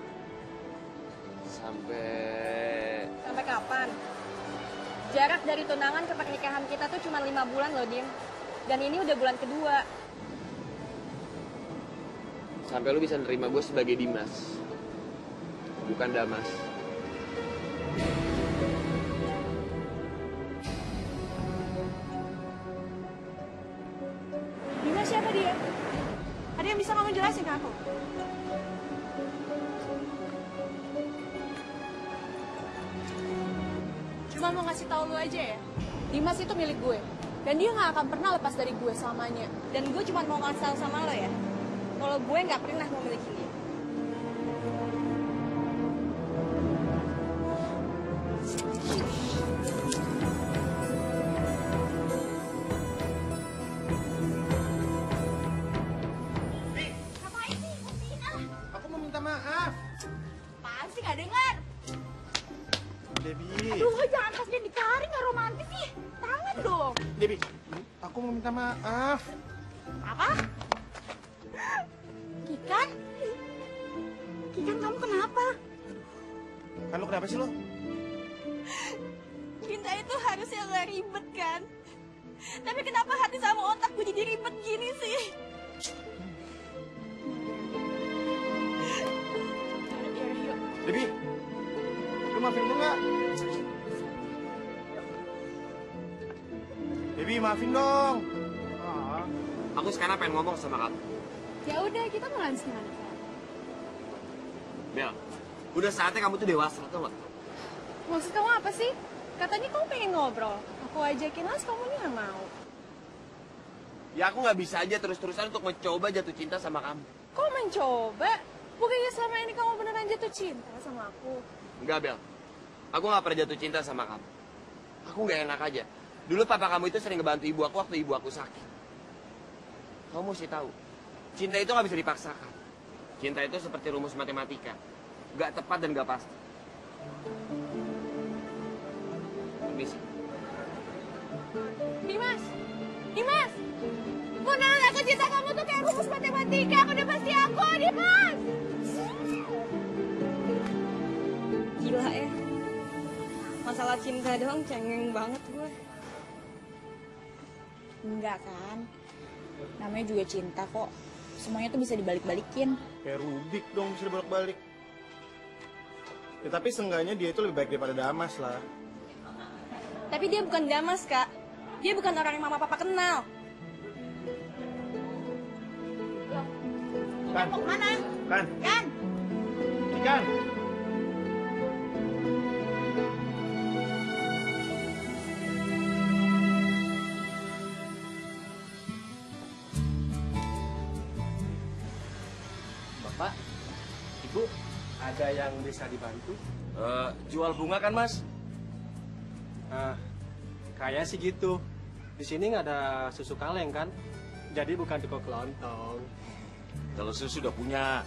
kapan? Jarak dari tunangan ke pernikahan kita tuh cuma 5 bulan loh, Dim. Dan ini udah bulan kedua. Sampai lu bisa nerima gue sebagai Dimas, bukan Damas. Dimas siapa dia? Ada yang bisa kamu jelasin ke aku? Cuma mau ngasih tahu lu aja ya. Dimas itu milik gue. Dan dia gak akan pernah lepas dari gue selamanya. Dan gue cuma mau ngasih tahu sama lo ya, kalau gue nggak pernah memiliki dia. Ngapain sih? Aku mau minta maaf. Apaan sih gak dengar? Debbie. Aduh, jangan pas dia ditarik, gak romantis sih. Tangan dong. Debbie, aku mau minta maaf. Apa? Kikan? Kikan, kamu kenapa? Kan lu kenapa sih lo? Cinta itu harusnya gak ribet kan? Tapi kenapa hati sama otak gue jadi ribet gini sih? Debbie, lu maafin gue nggak? Debbie, maafin dong. Aku sekarang pengen ngomong sama kamu. Ya udah, kita mulai sekarang. Bel, udah saatnya kamu tuh dewasa, tau gak? Maksud kamu apa sih? Katanya kamu pengen ngobrol. Aku ajakin las, kamu nih gak mau. Ya aku gak bisa aja terus-terusan untuk mencoba jatuh cinta sama kamu. Kok mencoba? Bukannya selama ini kamu beneran jatuh cinta sama aku? Enggak, Bel. Aku gak pernah jatuh cinta sama kamu. Aku gak enak aja. Dulu papa kamu itu sering ngebantu ibu aku waktu ibu aku sakit. Kamu mesti tahu, cinta itu gak bisa dipaksakan. Cinta itu seperti rumus matematika. Gak tepat dan gak pasti. Permisi. Dimas! Dimas! Beneran aku cinta kamu tuh kayak rumus matematika. Aku udah pasti aku, Dimas! Gila ya. Masalah cinta doang cengeng banget gue. Enggak kan? Namanya juga cinta kok. Semuanya tuh bisa dibalik-balikin. Kayak Rubik dong bisa bolak-balik. Ya, tapi seenggaknya dia itu lebih baik daripada Damas lah. Tapi dia bukan Damas, Kak. Dia bukan orang yang mama papa kenal. Kan? Mau kemana? Kan? Kan? Kan? Bapak, Ibu, ada yang bisa dibantu? Jual bunga kan, Mas? Kayak sih gitu. Di sini nggak ada susu kaleng kan? Jadi bukan toko kelontong. Kalau susu sudah punya.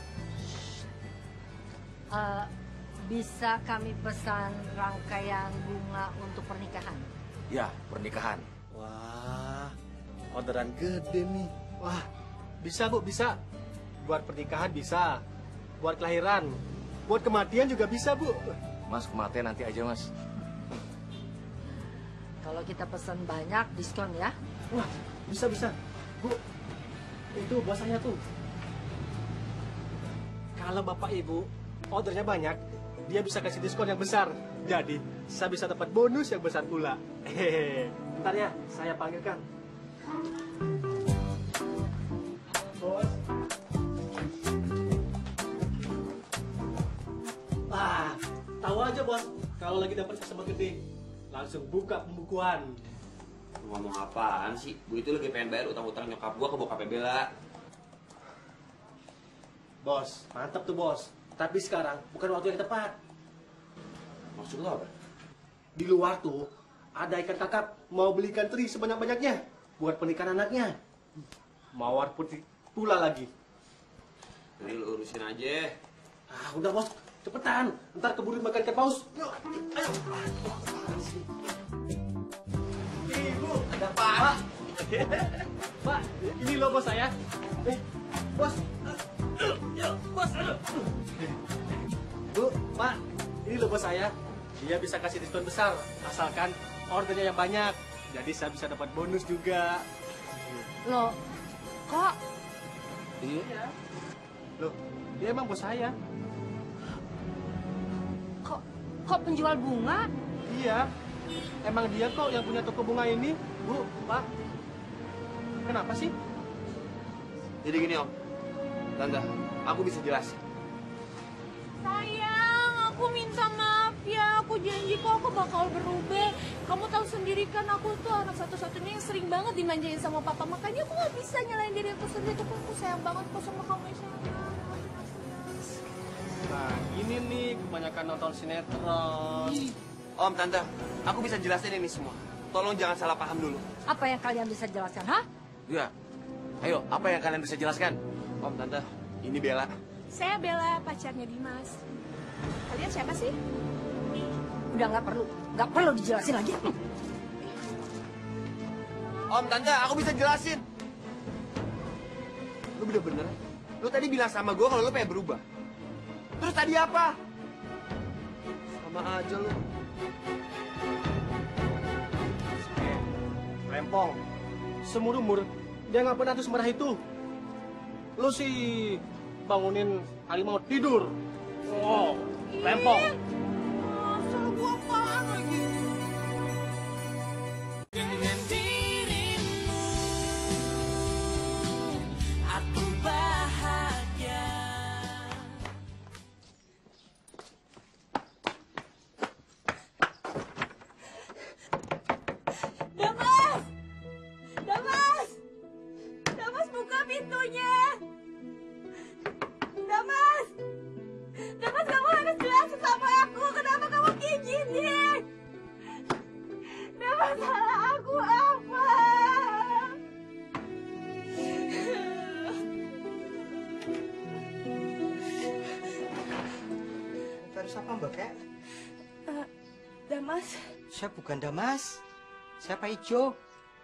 Bisa kami pesan rangkaian bunga untuk pernikahan? Ya, pernikahan. Wah, orderan gede nih. Wah, bisa Bu, bisa. Buat pernikahan bisa. Buat kelahiran. Buat kematian juga bisa, Bu. Mas, kematian nanti aja, Mas. Kalau kita pesan banyak, diskon ya? Wah, bisa. Bu, itu bos saya tuh. Kalau Bapak Ibu ordernya banyak, dia bisa kasih diskon yang besar. Jadi, saya bisa dapat bonus yang besar pula. Hehehe. Bentar ya, saya panggilkan. Bos. Wah, tahu aja bos, kalau lagi dapat customer gede, langsung buka pembukuan. Ngomong apaan sih? Gue itu lagi pengen bayar utang-utang nyokap gue ke bokapnya Bella. Bos, mantap tuh bos. Tapi sekarang bukan waktu yang tepat. Maksud lo apa? Di luar tuh ada ikan kakap mau beli ikan teri sebanyak-banyaknya buat pernikahan anaknya. Mawar putih pula lagi. Jadi lo urusin aja. Ah, udah bos, cepetan. Ntar keburu makan ikan paus. Yuk, ayo. Asli. Ibu, ada apa? Pak, ini loh bos saya. Bos. Bos. Bu, Pak, ini loh bos saya. Dia bisa kasih diskon besar, asalkan ordernya yang banyak. Jadi saya bisa dapat bonus juga. Loh, kok? Iya. Loh, dia emang bos saya. Kok penjual bunga? Iya. Emang dia kok yang punya toko bunga ini, Bu, Pak. Kenapa sih? Jadi gini Om, Tante, aku bisa jelasin. Sayang, aku minta maaf ya. Aku janji kok aku bakal berubah. Kamu tahu sendiri kan aku tuh anak satu-satunya yang sering banget dimanjain sama papa. Makanya aku gak bisa nyalain diri aku sendiri. Tuh aku sayang banget kok sama kamu, sayang. Nah, ini nih kebanyakan nonton sinetron. Om, Tante, aku bisa jelasin ini semua. Tolong jangan salah paham dulu. Apa yang kalian bisa jelaskan, ha? Ya, ayo, apa yang kalian bisa jelaskan? Om, Tante, ini Bella. Saya Bella, pacarnya Dimas. Kalian siapa sih? Udah nggak perlu dijelasin lagi. Om, Tante, aku bisa jelasin. Lu bener-bener, lu tadi bilang sama gue kalau lu pengen berubah. Terus tadi apa? Sama aja lu. Rempong. Seumur-umur, dia nggak pernah tuh semerah itu. Lu sih bangunin harimau tidur. Oh, rempong. Salah gua apaan lagi? Dengan dirimu aku bahagia. Damas! Damas! Damas, buka pintunya! Damas! Damas, kamu harus jelasin sama aku. Kenapa kamu kayak gini? Damas, salah aku apa? Cari siapa Mbak Kek? Damas, Saya bukan Damas. Saya Pak Ijo.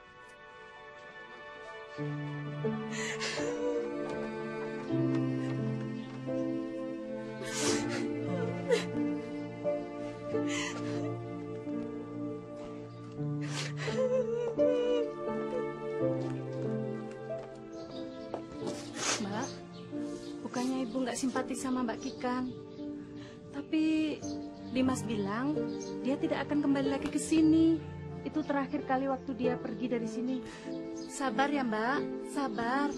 Mbak, bukannya ibu nggak simpati sama Mbak Kikan. Tapi Dimas bilang dia tidak akan kembali lagi ke sini. Itu terakhir kali waktu dia pergi dari sini. Sabar ya Mbak, sabar.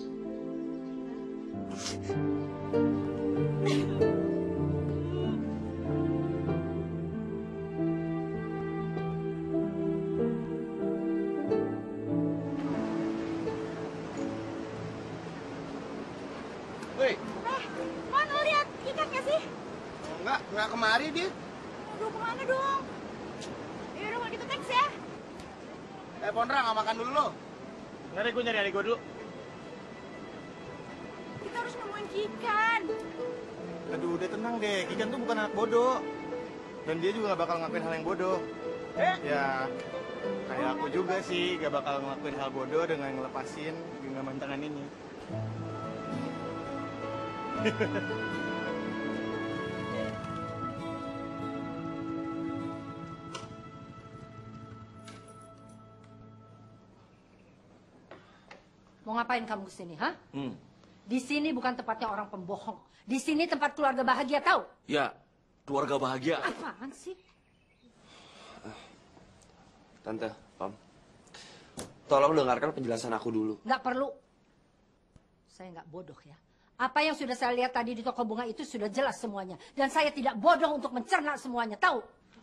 Woi, Mon, lo lihat Kikan nggak sih? nggak kemari dia. Aduh, kemana dong? Yaudah, kalau gitu thanks ya. Pondra, nggak makan dulu lo. Nggak, gue nyari adik gue dulu. Kita harus nemuin Kikan. Aduh, udah tenang deh. Kikan tuh bukan anak bodoh. Dan dia juga gak bakal ngelakuin hal yang bodoh. Ya, kayak aku juga sih gak bakal ngelakuin hal bodoh dengan ngelepasin genggaman tangan ini. Mau ngapain kamu kesini, ha? Di sini bukan tempatnya orang pembohong. Di sini tempat keluarga bahagia, tahu? Ya, keluarga bahagia. Apaan sih? Tante, Om. Tolong dengarkan penjelasan aku dulu. Nggak perlu. Saya nggak bodoh ya. Apa yang sudah saya lihat tadi di toko bunga itu sudah jelas semuanya. Dan saya tidak bodoh untuk mencerna semuanya, tahu?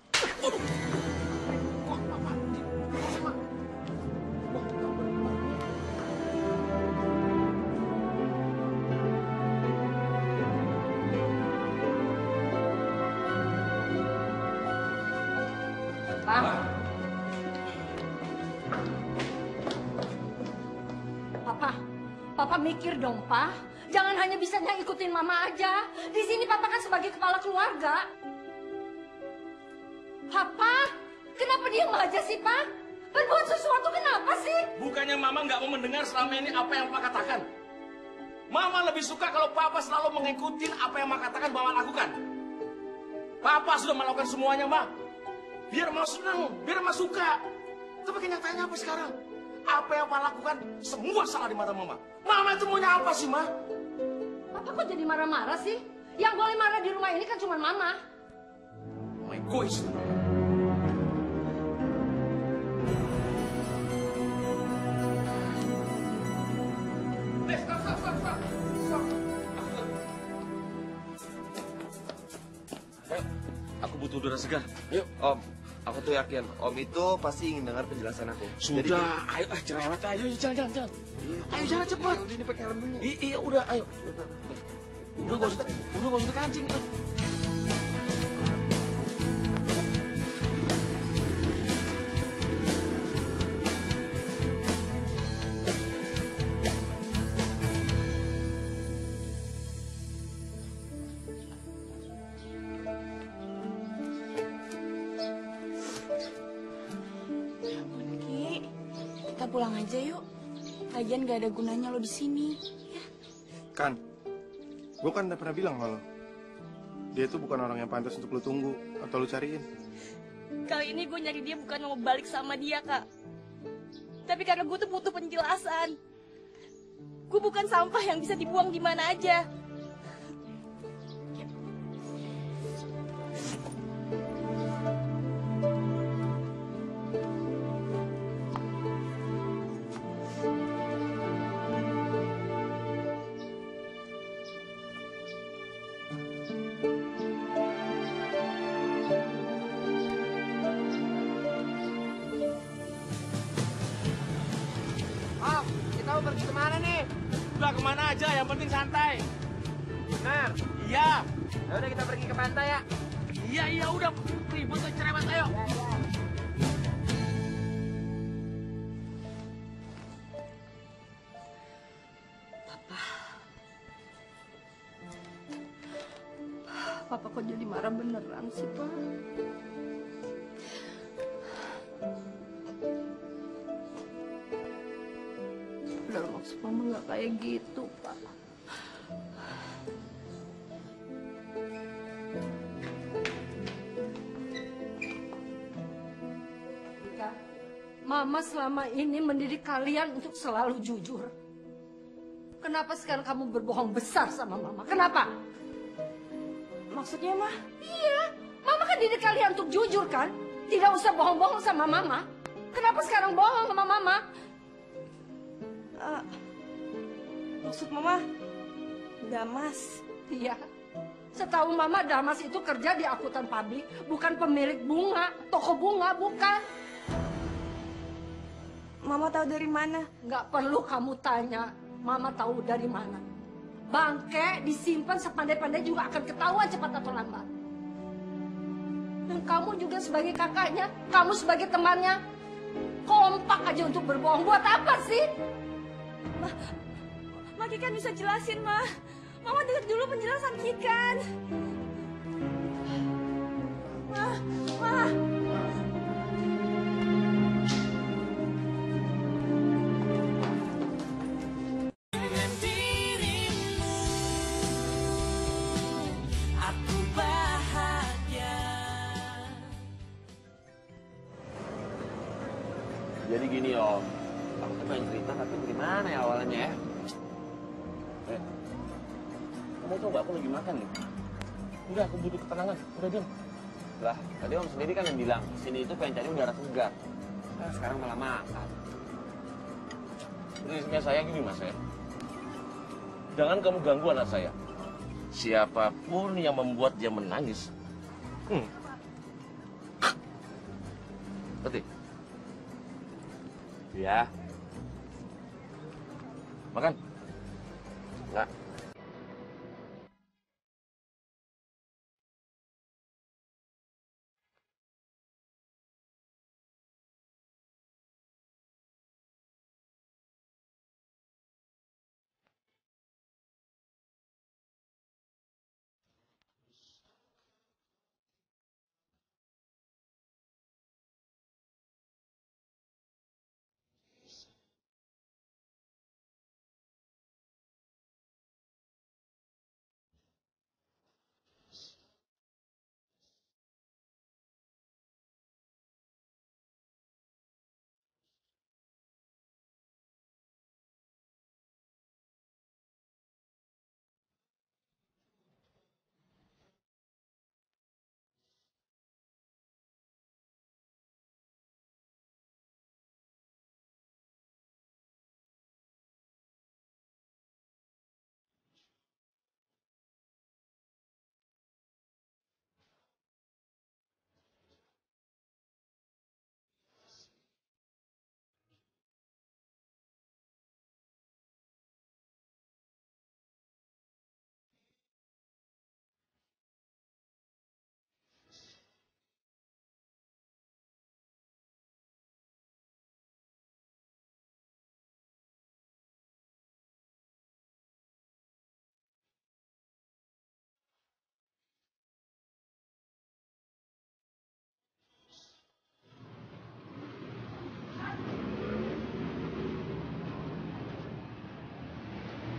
Papa mikir dong, Pak. Jangan hanya bisanya ikutin Mama aja. Di sini Papa kan sebagai kepala keluarga. Papa, kenapa diam aja sih, Pak? Berbuat sesuatu kenapa sih? Bukannya Mama nggak mau mendengar selama ini apa yang Papa katakan. Mama lebih suka kalau Papa selalu mengikuti apa yang Mama katakan Mama lakukan. Papa sudah melakukan semuanya, Ma. Biar Mama senang, biar Mama suka. Tapi kenyataannya apa sekarang? Apa yang Papa lakukan semua salah di mata Mama. Mama itu maunya apa sih, Ma? Papa kok jadi marah-marah sih? Yang boleh marah di rumah ini kan cuma Mama. My egois. Aku butuh udara segar. Yuk, Om. Aku tuh yakin, Om itu pasti ingin dengar penjelasan aku. Sudah, ayo cerewet ayo, jalan. Ayo jalan cepat. Ini pakai helm dulu. Iya, udah, ayo. Udah gak usah kancing. Ki, kita pulang aja yuk. Lagian gak ada gunanya lo di sini. Kan, gue kan udah pernah bilang sama lo, dia tuh bukan orang yang pantas untuk lo tunggu atau lo cariin. Kali ini gue nyari dia bukan mau balik sama dia, Kak. Tapi karena gue tuh butuh penjelasan. Gue bukan sampah yang bisa dibuang di mana aja. Om, kita mau pergi kemana nih? Udah kemana aja, yang penting santai. Benar. Iya. Ya udah kita pergi ke pantai ya. Iya, udah. Ribut tuh cerewet, ayo. Papa kok jadi marah beneran sih, Pak? Udah maksud Mama nggak kayak gitu, Pak. Mama selama ini mendidik kalian untuk selalu jujur. Kenapa sekarang kamu berbohong besar sama Mama? Kenapa? Maksudnya, Mah? Iya, Mama kan didik kalian untuk jujur kan? Tidak usah bohong-bohong sama Mama. Kenapa sekarang bohong sama Mama? Maksud Mama, Damas. Iya. Setahu Mama, Damas itu kerja di akuntan publik, bukan pemilik bunga, toko bunga, bukan. Mama tahu dari mana? Nggak perlu kamu tanya, Mama tahu dari mana. Bangke disimpan sepandai-pandai juga akan ketahuan cepat atau lambat. Dan kamu juga sebagai kakaknya, kamu sebagai temannya, kompak aja untuk berbohong. Buat apa sih? Ma Kikan bisa jelasin, Ma. Mama dengar dulu penjelasan Kikan. Ma. Dengan dirimu aku bahagia. Jadi gini, Om. Aku tuh pengen cerita, tapi gimana ya awalnya ya? Kamu tau gak aku lagi makan nih? Udah, aku butuh ketenangan. Udah diam. Lah, tadi Om sendiri kan yang bilang, sini itu pengen cari udara segar. Nah, sekarang malah makan. Prinsipnya saya gini, Mas ya. Jangan kamu ganggu anak saya. Siapapun yang membuat dia menangis. Ngerti? Ya. Makan? Nggak.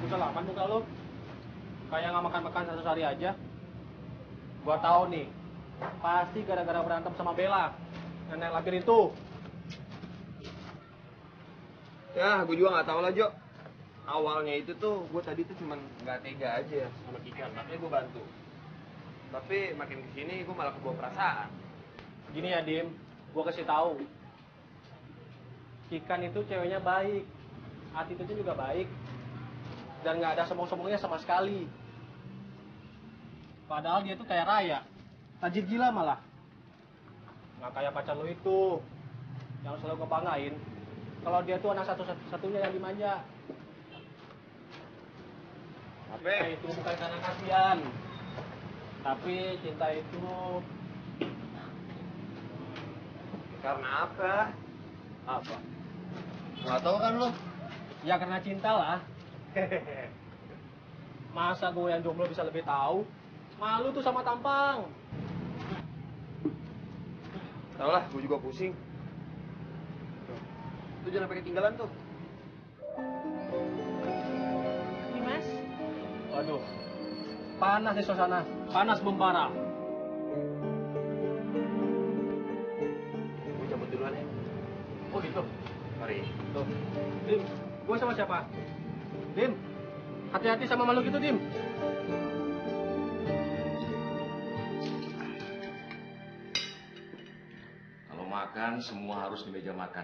Kusel amat muka lo. Kayak nggak makan-makan 100 hari aja. Gua tahu nih, pasti gara-gara berantem sama Bella. Nenek lampir itu. Ya, gue juga nggak tahu lah, Jo. Awalnya itu tuh, gue tadi tuh cuman nggak tega aja sama Kikan, makanya gue bantu. Tapi makin kesini gue malah kebawa perasaan. Gini ya, Dim. Gua kasih tahu. Kikan itu ceweknya baik. Attitude-nya juga baik. Dan nggak ada sombong-sombongnya sama sekali. Padahal dia tuh kayak raya. Tajir gila malah. Nggak kayak pacar lo itu. Yang selalu ngebanggain. Kalau dia tuh anak satu-satunya yang dimanja. Apa? Itu bukan karena kasihan. Tapi cinta itu... Karena apa? Apa? Nggak tahu kan lo? Ya karena cinta lah. Masa gue yang jomblo bisa lebih tahu? Malu tuh sama tampang. Tahu lah, gue juga pusing. Tuh jangan sampai ketinggalan tuh. Dimas, Waduh, panas nih suasana. Panas membara. Gue cabut duluan ya. Oh gitu? Mari. Tuh. Dim, gue sama siapa? Dim, hati-hati sama makhluk itu, Dim. Kalau makan, semua harus di meja makan.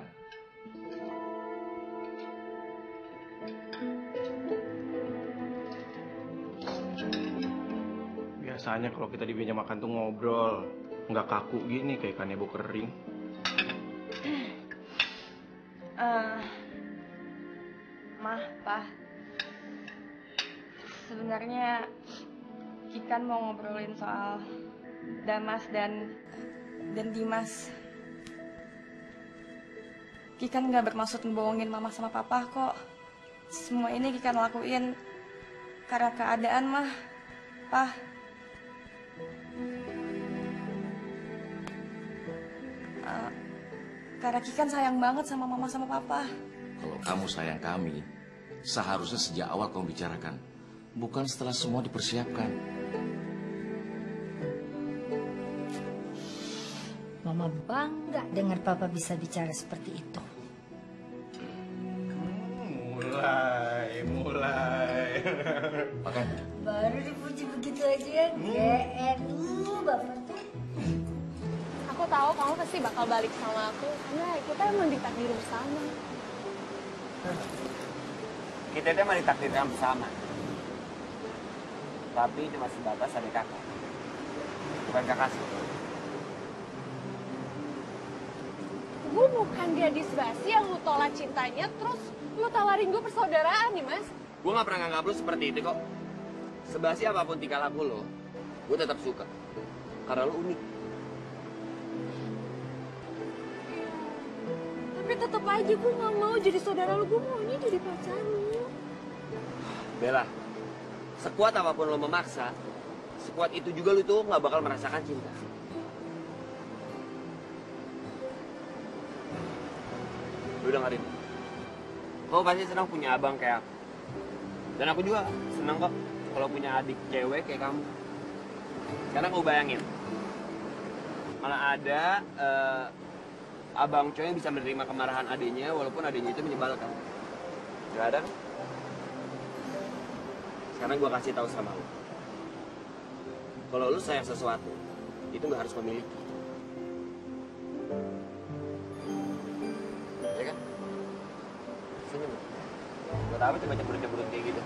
Biasanya kalau kita di meja makan tuh ngobrol, nggak kaku gini kayak kanebo kering. Mah, Pak. Sebenarnya Kikan mau ngobrolin soal Damas dan Dimas. Kikan nggak bermaksud ngebohongin Mama sama Papa kok. Semua ini Kikan lakuin karena keadaan, Mah. Pak. Karena Kikan sayang banget sama Mama sama Papa. Kalau kamu sayang kami, seharusnya sejak awal kamu bicarakan. Bukan setelah semua dipersiapkan. Mama bangga dengar Papa bisa bicara seperti itu. Mulai. Makan. Baru dipuji begitu aja ya, GR Bapak tuh. Aku tahu kamu pasti bakal balik sama aku karena kita emang ditakdir bersama. Kita itu emang ditakdirkan bersama. Tapi cuma sebatas adik kakak. Bukan kakak sih. Gue bukan gadis basi yang lu tolak cintanya terus lu tawarin gue persaudaraan nih, Mas. Gue nggak pernah nganggap lu seperti itu kok. Sebasi apapun tingkah laku lo, gue tetap suka. Karena lo unik. Tapi tetap aja gue gak mau jadi saudara lu, gue maunya jadi pacar lu. Bella, sekuat apapun lo memaksa, sekuat itu juga lo tuh nggak bakal merasakan cinta. Lo dengerin, lo pasti senang punya abang kayak aku. Dan aku juga senang kok kalau punya adik cewek kayak kamu. Sekarang gue bayangin, malah ada abang cowok yang bisa menerima kemarahan adiknya walaupun adiknya itu menyebalkan. Gak ada kan? Sekarang gue kasih tahu sama lo, kalau lo sayang sesuatu, itu gak harus memiliki. Ya kan? Senyum. Buat apa coba cemberut-cemberut kayak gitu?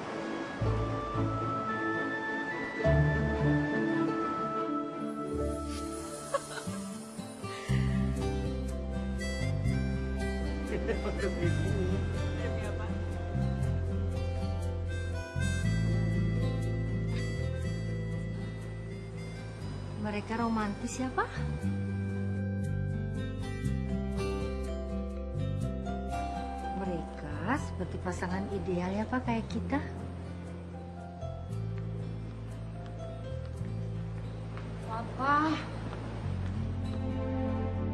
Mereka romantis ya, Pak? Mereka seperti pasangan ideal ya, Pak, kayak kita. Papa.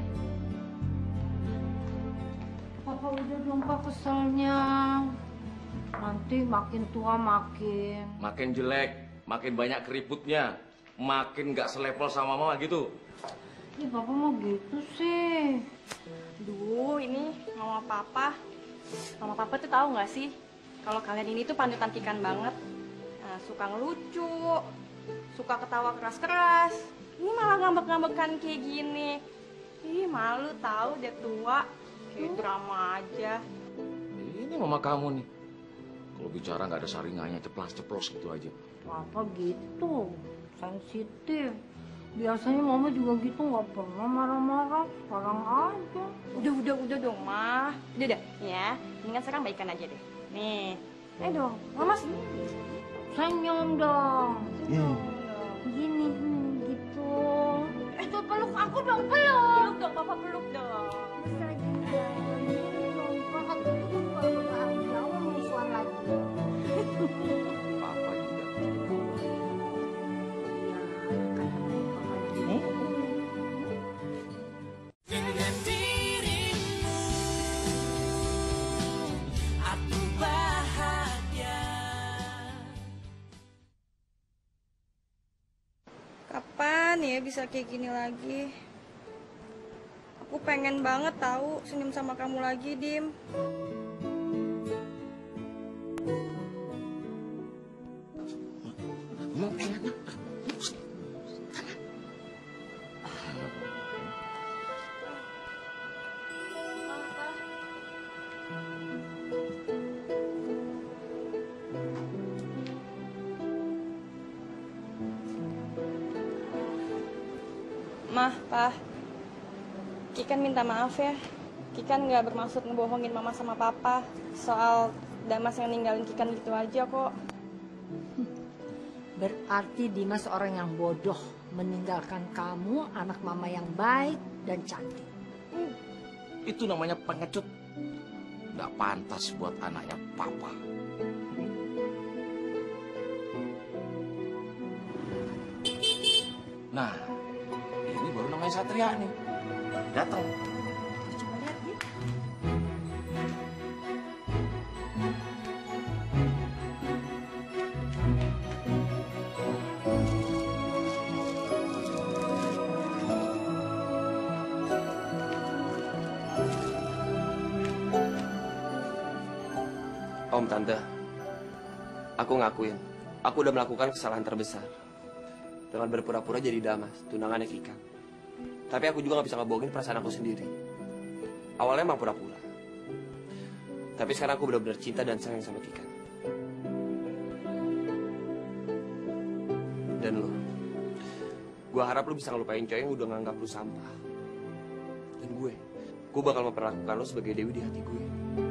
Papa udah dong, Pak, keselnya. Nanti makin tua makin... Makin jelek, makin banyak keriputnya, makin nggak selevel sama mama gitu. Ih, Papa mau gitu sih. Duh, ini mama papa. Mama papa tuh tahu nggak sih? Kalau kalian ini tuh panutan Kikan banget. Nah, suka ngelucu, suka ketawa keras-keras. Ini malah ngambek-ngambekan kayak gini. Ih, malu tahu dia tua. Kayak drama aja. Ini mama kamu nih. Kalau bicara nggak ada saringannya, ceplas-ceplos gitu aja. Papa gitu, sensitif. Biasanya mama juga gitu, nggak pernah marah-marah. Sekarang aja. Udah dong, Ma. Udah, ya. Mendingan sekarang baikan aja deh. Nih. Ayo dong, Mama sini. Senyum dong. Gini, gitu. Tuh peluk aku dong, peluk. Peluk dong, Papa peluk dong. Bisa gini dong. Papa tuh kalau bahagia, mau suan lagi. Papa juga. Dengan dirimu aku bahagia. Kapan ya bisa kayak gini lagi? Aku pengen banget tahu senyum sama kamu lagi, Dim. Mah, Pak, Kikan minta maaf ya. Kikan nggak bermaksud ngebohongin Mama sama Papa soal Damas yang ninggalin Kikan gitu aja kok. Berarti Dimas orang yang bodoh meninggalkan kamu, anak mama yang baik dan cantik. Itu namanya pengecut. Nggak pantas buat anaknya papa. Nah, ini baru namanya Satria nih. Datang. Coba lihat ya. Om, Tante, aku ngakuin, aku udah melakukan kesalahan terbesar dengan berpura-pura jadi Damas, tunangannya Kikan. Tapi aku juga gak bisa ngebohongin perasaan aku sendiri. Awalnya emang pura-pura, tapi sekarang aku benar-benar cinta dan sayang sama Kikan. Dan lo, gue harap lo bisa ngelupain cowok yang udah nganggap lo sampah. Dan gue bakal memperlakukan lo sebagai dewi di hati gue.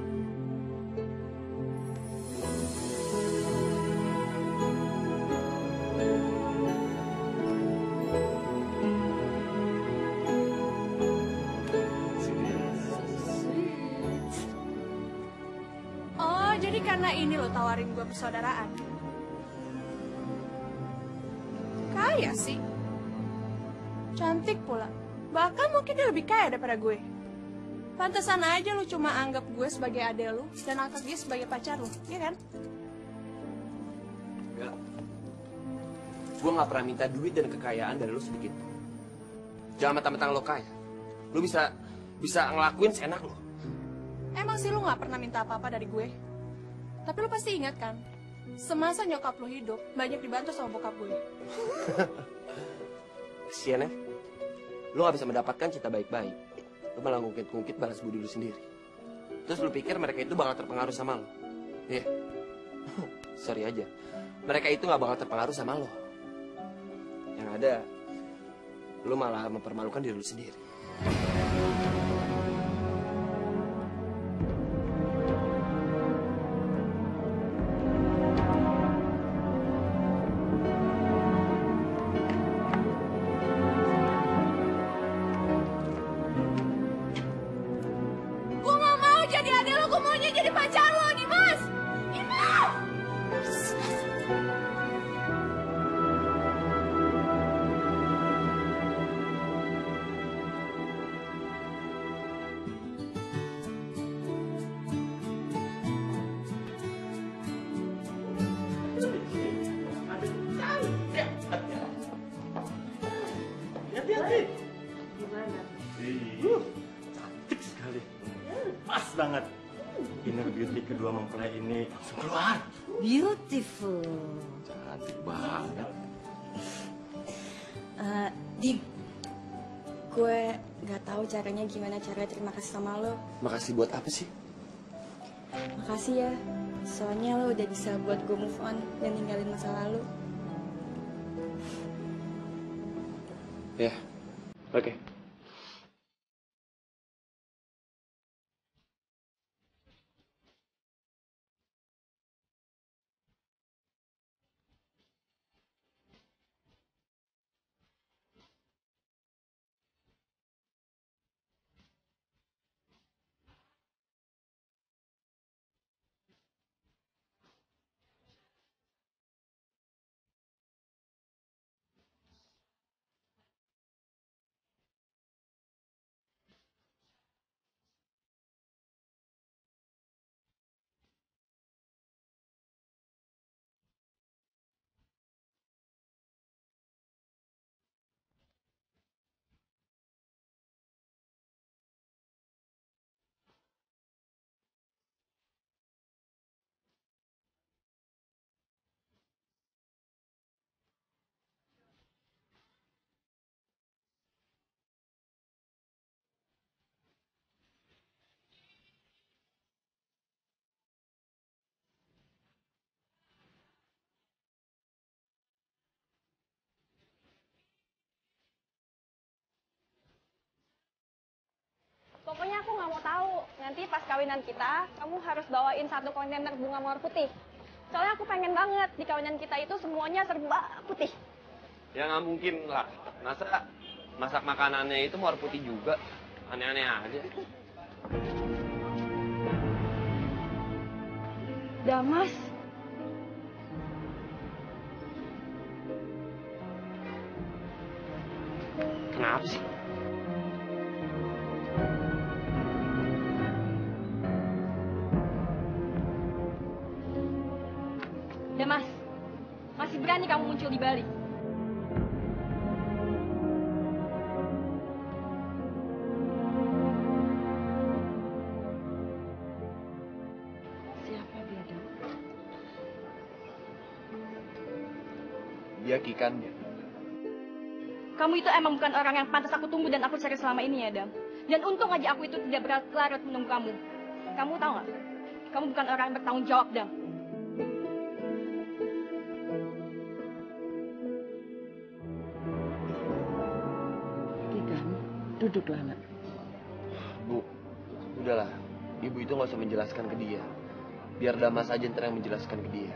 Oh, jadi karena ini lo tawarin gue persaudaraan? Kaya sih. Cantik pula. Bahkan mungkin dia lebih kaya daripada gue. Pantesan aja lo cuma anggap gue sebagai adek lo dan anggap dia sebagai pacar lo, iya kan? Enggak. Gue gak pernah minta duit dan kekayaan dari lo sedikit. Jangan mentang-mentang lo kaya. Lo bisa ngelakuin seenak lo. Emang sih lo gak pernah minta apa-apa dari gue? Tapi lo pasti ingat kan? Semasa nyokap lo hidup, banyak dibantu sama bokap gue. Kesian ya. Lo gak bisa mendapatkan cinta baik-baik. Lo malah ngungkit-ngungkit balas budi lo sendiri. Terus lo pikir mereka itu bakal terpengaruh sama lo? Iya. Sorry aja. Mereka itu gak bakal terpengaruh sama lo. Yang ada, lo malah mempermalukan diri lo sendiri. Gue gak mau jadi adek lo, gue maunya jadi pacar lo, Dimas! Dimas! sekali. Pas banget. Inner beauty kedua mempelai ini langsung keluar. Beautiful. Cantik banget. Dim, gue nggak tahu caranya gimana cara terima kasih sama lo. Makasih buat apa sih? Makasih ya, soalnya lo udah bisa buat gue move on dan ninggalin masa lalu. Ya, oke. Pokoknya aku nggak mau tahu. Nanti pas kawinan kita, kamu harus bawain 1 kontainer bunga mawar putih. Soalnya aku pengen banget di kawinan kita itu semuanya serba putih. Ya nggak mungkin lah. Masa masak makanannya itu mawar putih juga? Aneh-aneh aja. Damas, Kenapa sih? Damas, masih berani kamu muncul di Bali? Siapa dia, Dam? Dia Kikan ya. Kamu itu emang bukan orang yang pantas aku tunggu dan aku cari selama ini ya, Dam. Dan untung aja aku itu tidak berlarut menunggu kamu. Kamu tahu nggak? Kamu bukan orang yang bertanggung jawab, Dam. Kikan, duduklah, nak. Bu, udahlah. Ibu itu nggak usah menjelaskan ke dia. Biar Damas aja ntar yang menjelaskan ke dia.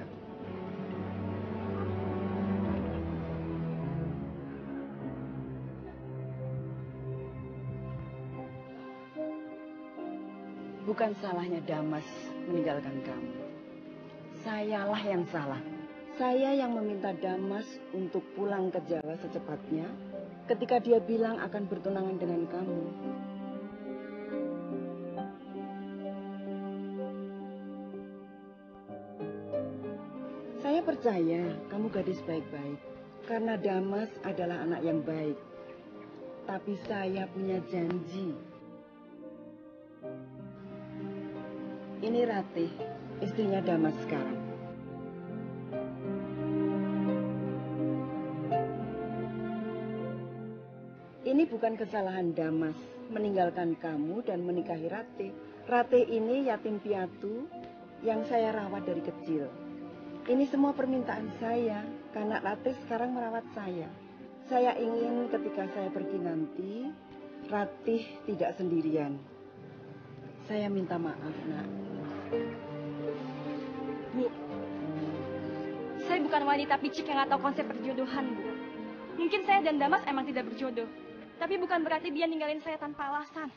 Bukan salahnya Damas meninggalkan kamu. Sayalah yang salah. Saya yang meminta Damas untuk pulang ke Jawa secepatnya ketika dia bilang akan bertunangan dengan kamu. Saya percaya kamu gadis baik-baik karena Damas adalah anak yang baik. Tapi saya punya janji. Ini Ratih, istrinya Damas sekarang. Ini bukan kesalahan Damas meninggalkan kamu dan menikahi Ratih. Ratih ini yatim piatu yang saya rawat dari kecil. Ini semua permintaan saya karena Ratih sekarang merawat saya. Saya ingin ketika saya pergi nanti, Ratih tidak sendirian. Saya minta maaf, nak. Bu, saya bukan wanita picik yang nggak tahu konsep perjodohan, Bu. Mungkin saya dan Damas emang tidak berjodoh. Tapi bukan berarti dia ninggalin saya tanpa alasan.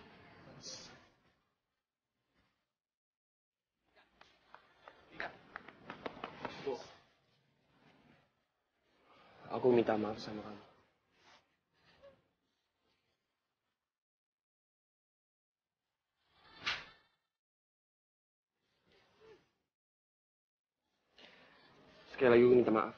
Bu, aku minta maaf sama kamu. Sekali lagi gue minta maaf.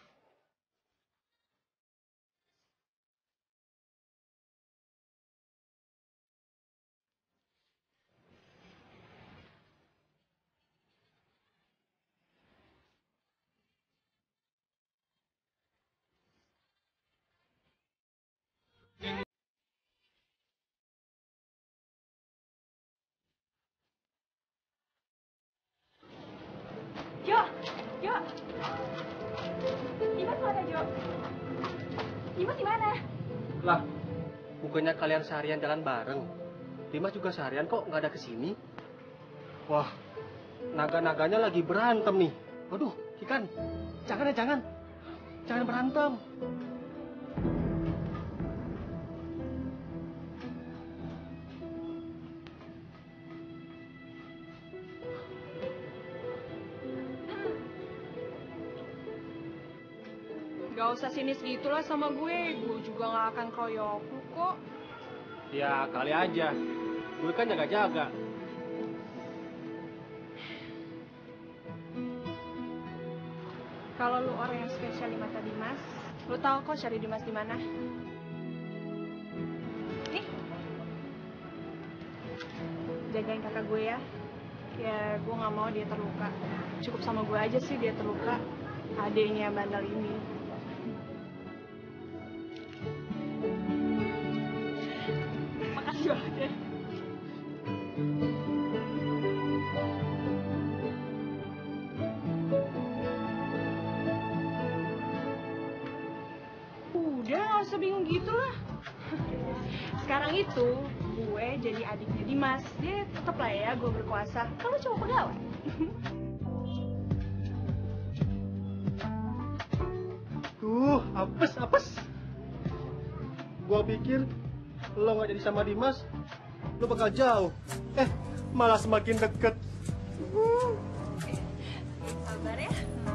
Dimas di mana? Lah, bukannya kalian seharian jalan bareng? Dimas juga seharian kok nggak ada kesini? Wah, naga-naganya lagi berantem nih. Waduh, Kikan, jangan ya jangan. Jangan berantem. Gak usah sinis gitulah sama gue juga gak akan kroyok lu kok. Ya, kali aja. Gue kan jaga-jaga. Kalau lu orang yang spesial di mata Dimas, lu tahu kok cari Dimas di mana? Nih, jagain kakak gue ya. Ya, gue nggak mau dia terluka. Cukup sama gue aja sih dia terluka. Adenya bandel ini. Makasih banget ya. Udah, gak usah bingung gitu lah. Sekarang itu, gue jadi adiknya Dimas. Dia tetep lah ya, gue berkuasa. Kalau cuma pegawai. Apes. Gua pikir lo nggak jadi sama Dimas, lo bakal jauh. Malah semakin deket. Sabar ya.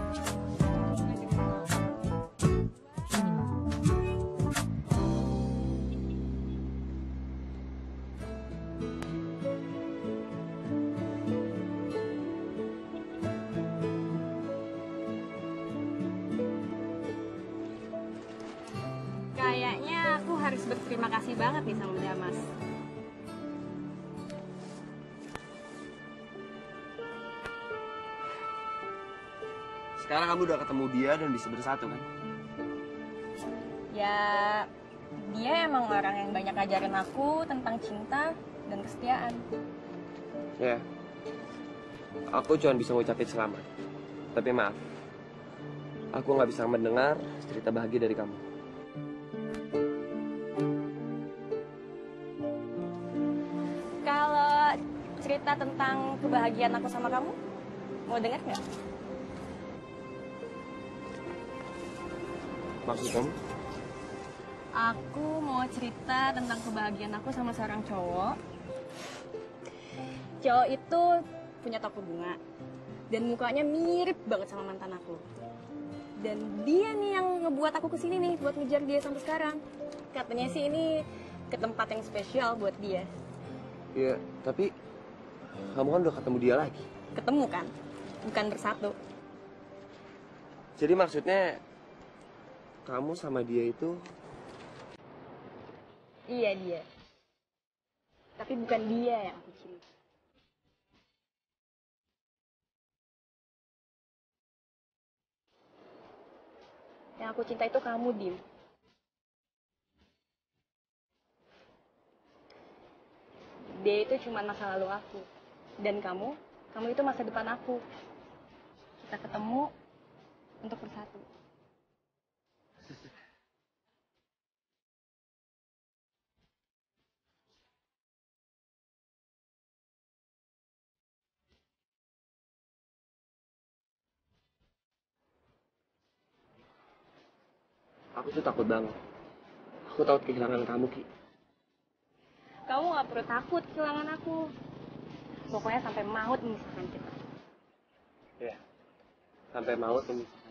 Kayaknya aku harus berterima kasih banget nih sama Dimas. Sekarang kamu udah ketemu dia dan bisa bersatu kan? Ya, dia emang orang yang banyak ngajarin aku tentang cinta dan kesetiaan. Ya. Aku cuma bisa ngucapin selamat. Tapi maaf. Aku nggak bisa mendengar cerita bahagia dari kamu. Kalau cerita tentang kebahagiaan aku sama kamu, mau dengar nggak? Maksud kamu? Aku mau cerita tentang kebahagiaan aku sama seorang cowok. Cowok itu punya toko bunga. Dan mukanya mirip banget sama mantan aku. Dan dia nih yang ngebuat aku kesini nih, buat ngejar dia sampai sekarang. Katanya sih ini ke tempat yang spesial buat dia. Iya, tapi kamu kan udah ketemu dia lagi. Ketemu kan? Bukan bersatu. Jadi maksudnya kamu sama dia itu... Iya dia. Tapi bukan dia yang aku cinta. Yang aku cinta itu kamu, Dim. Dia itu cuma masa lalu aku. Dan kamu itu masa depan aku. Kita ketemu untuk bersatu. Aku tuh takut banget. Aku takut kehilangan kamu, Ki. Kamu gak perlu takut kehilangan aku. Pokoknya sampai maut memisahkan kita. Ya, sampai maut memisahkan.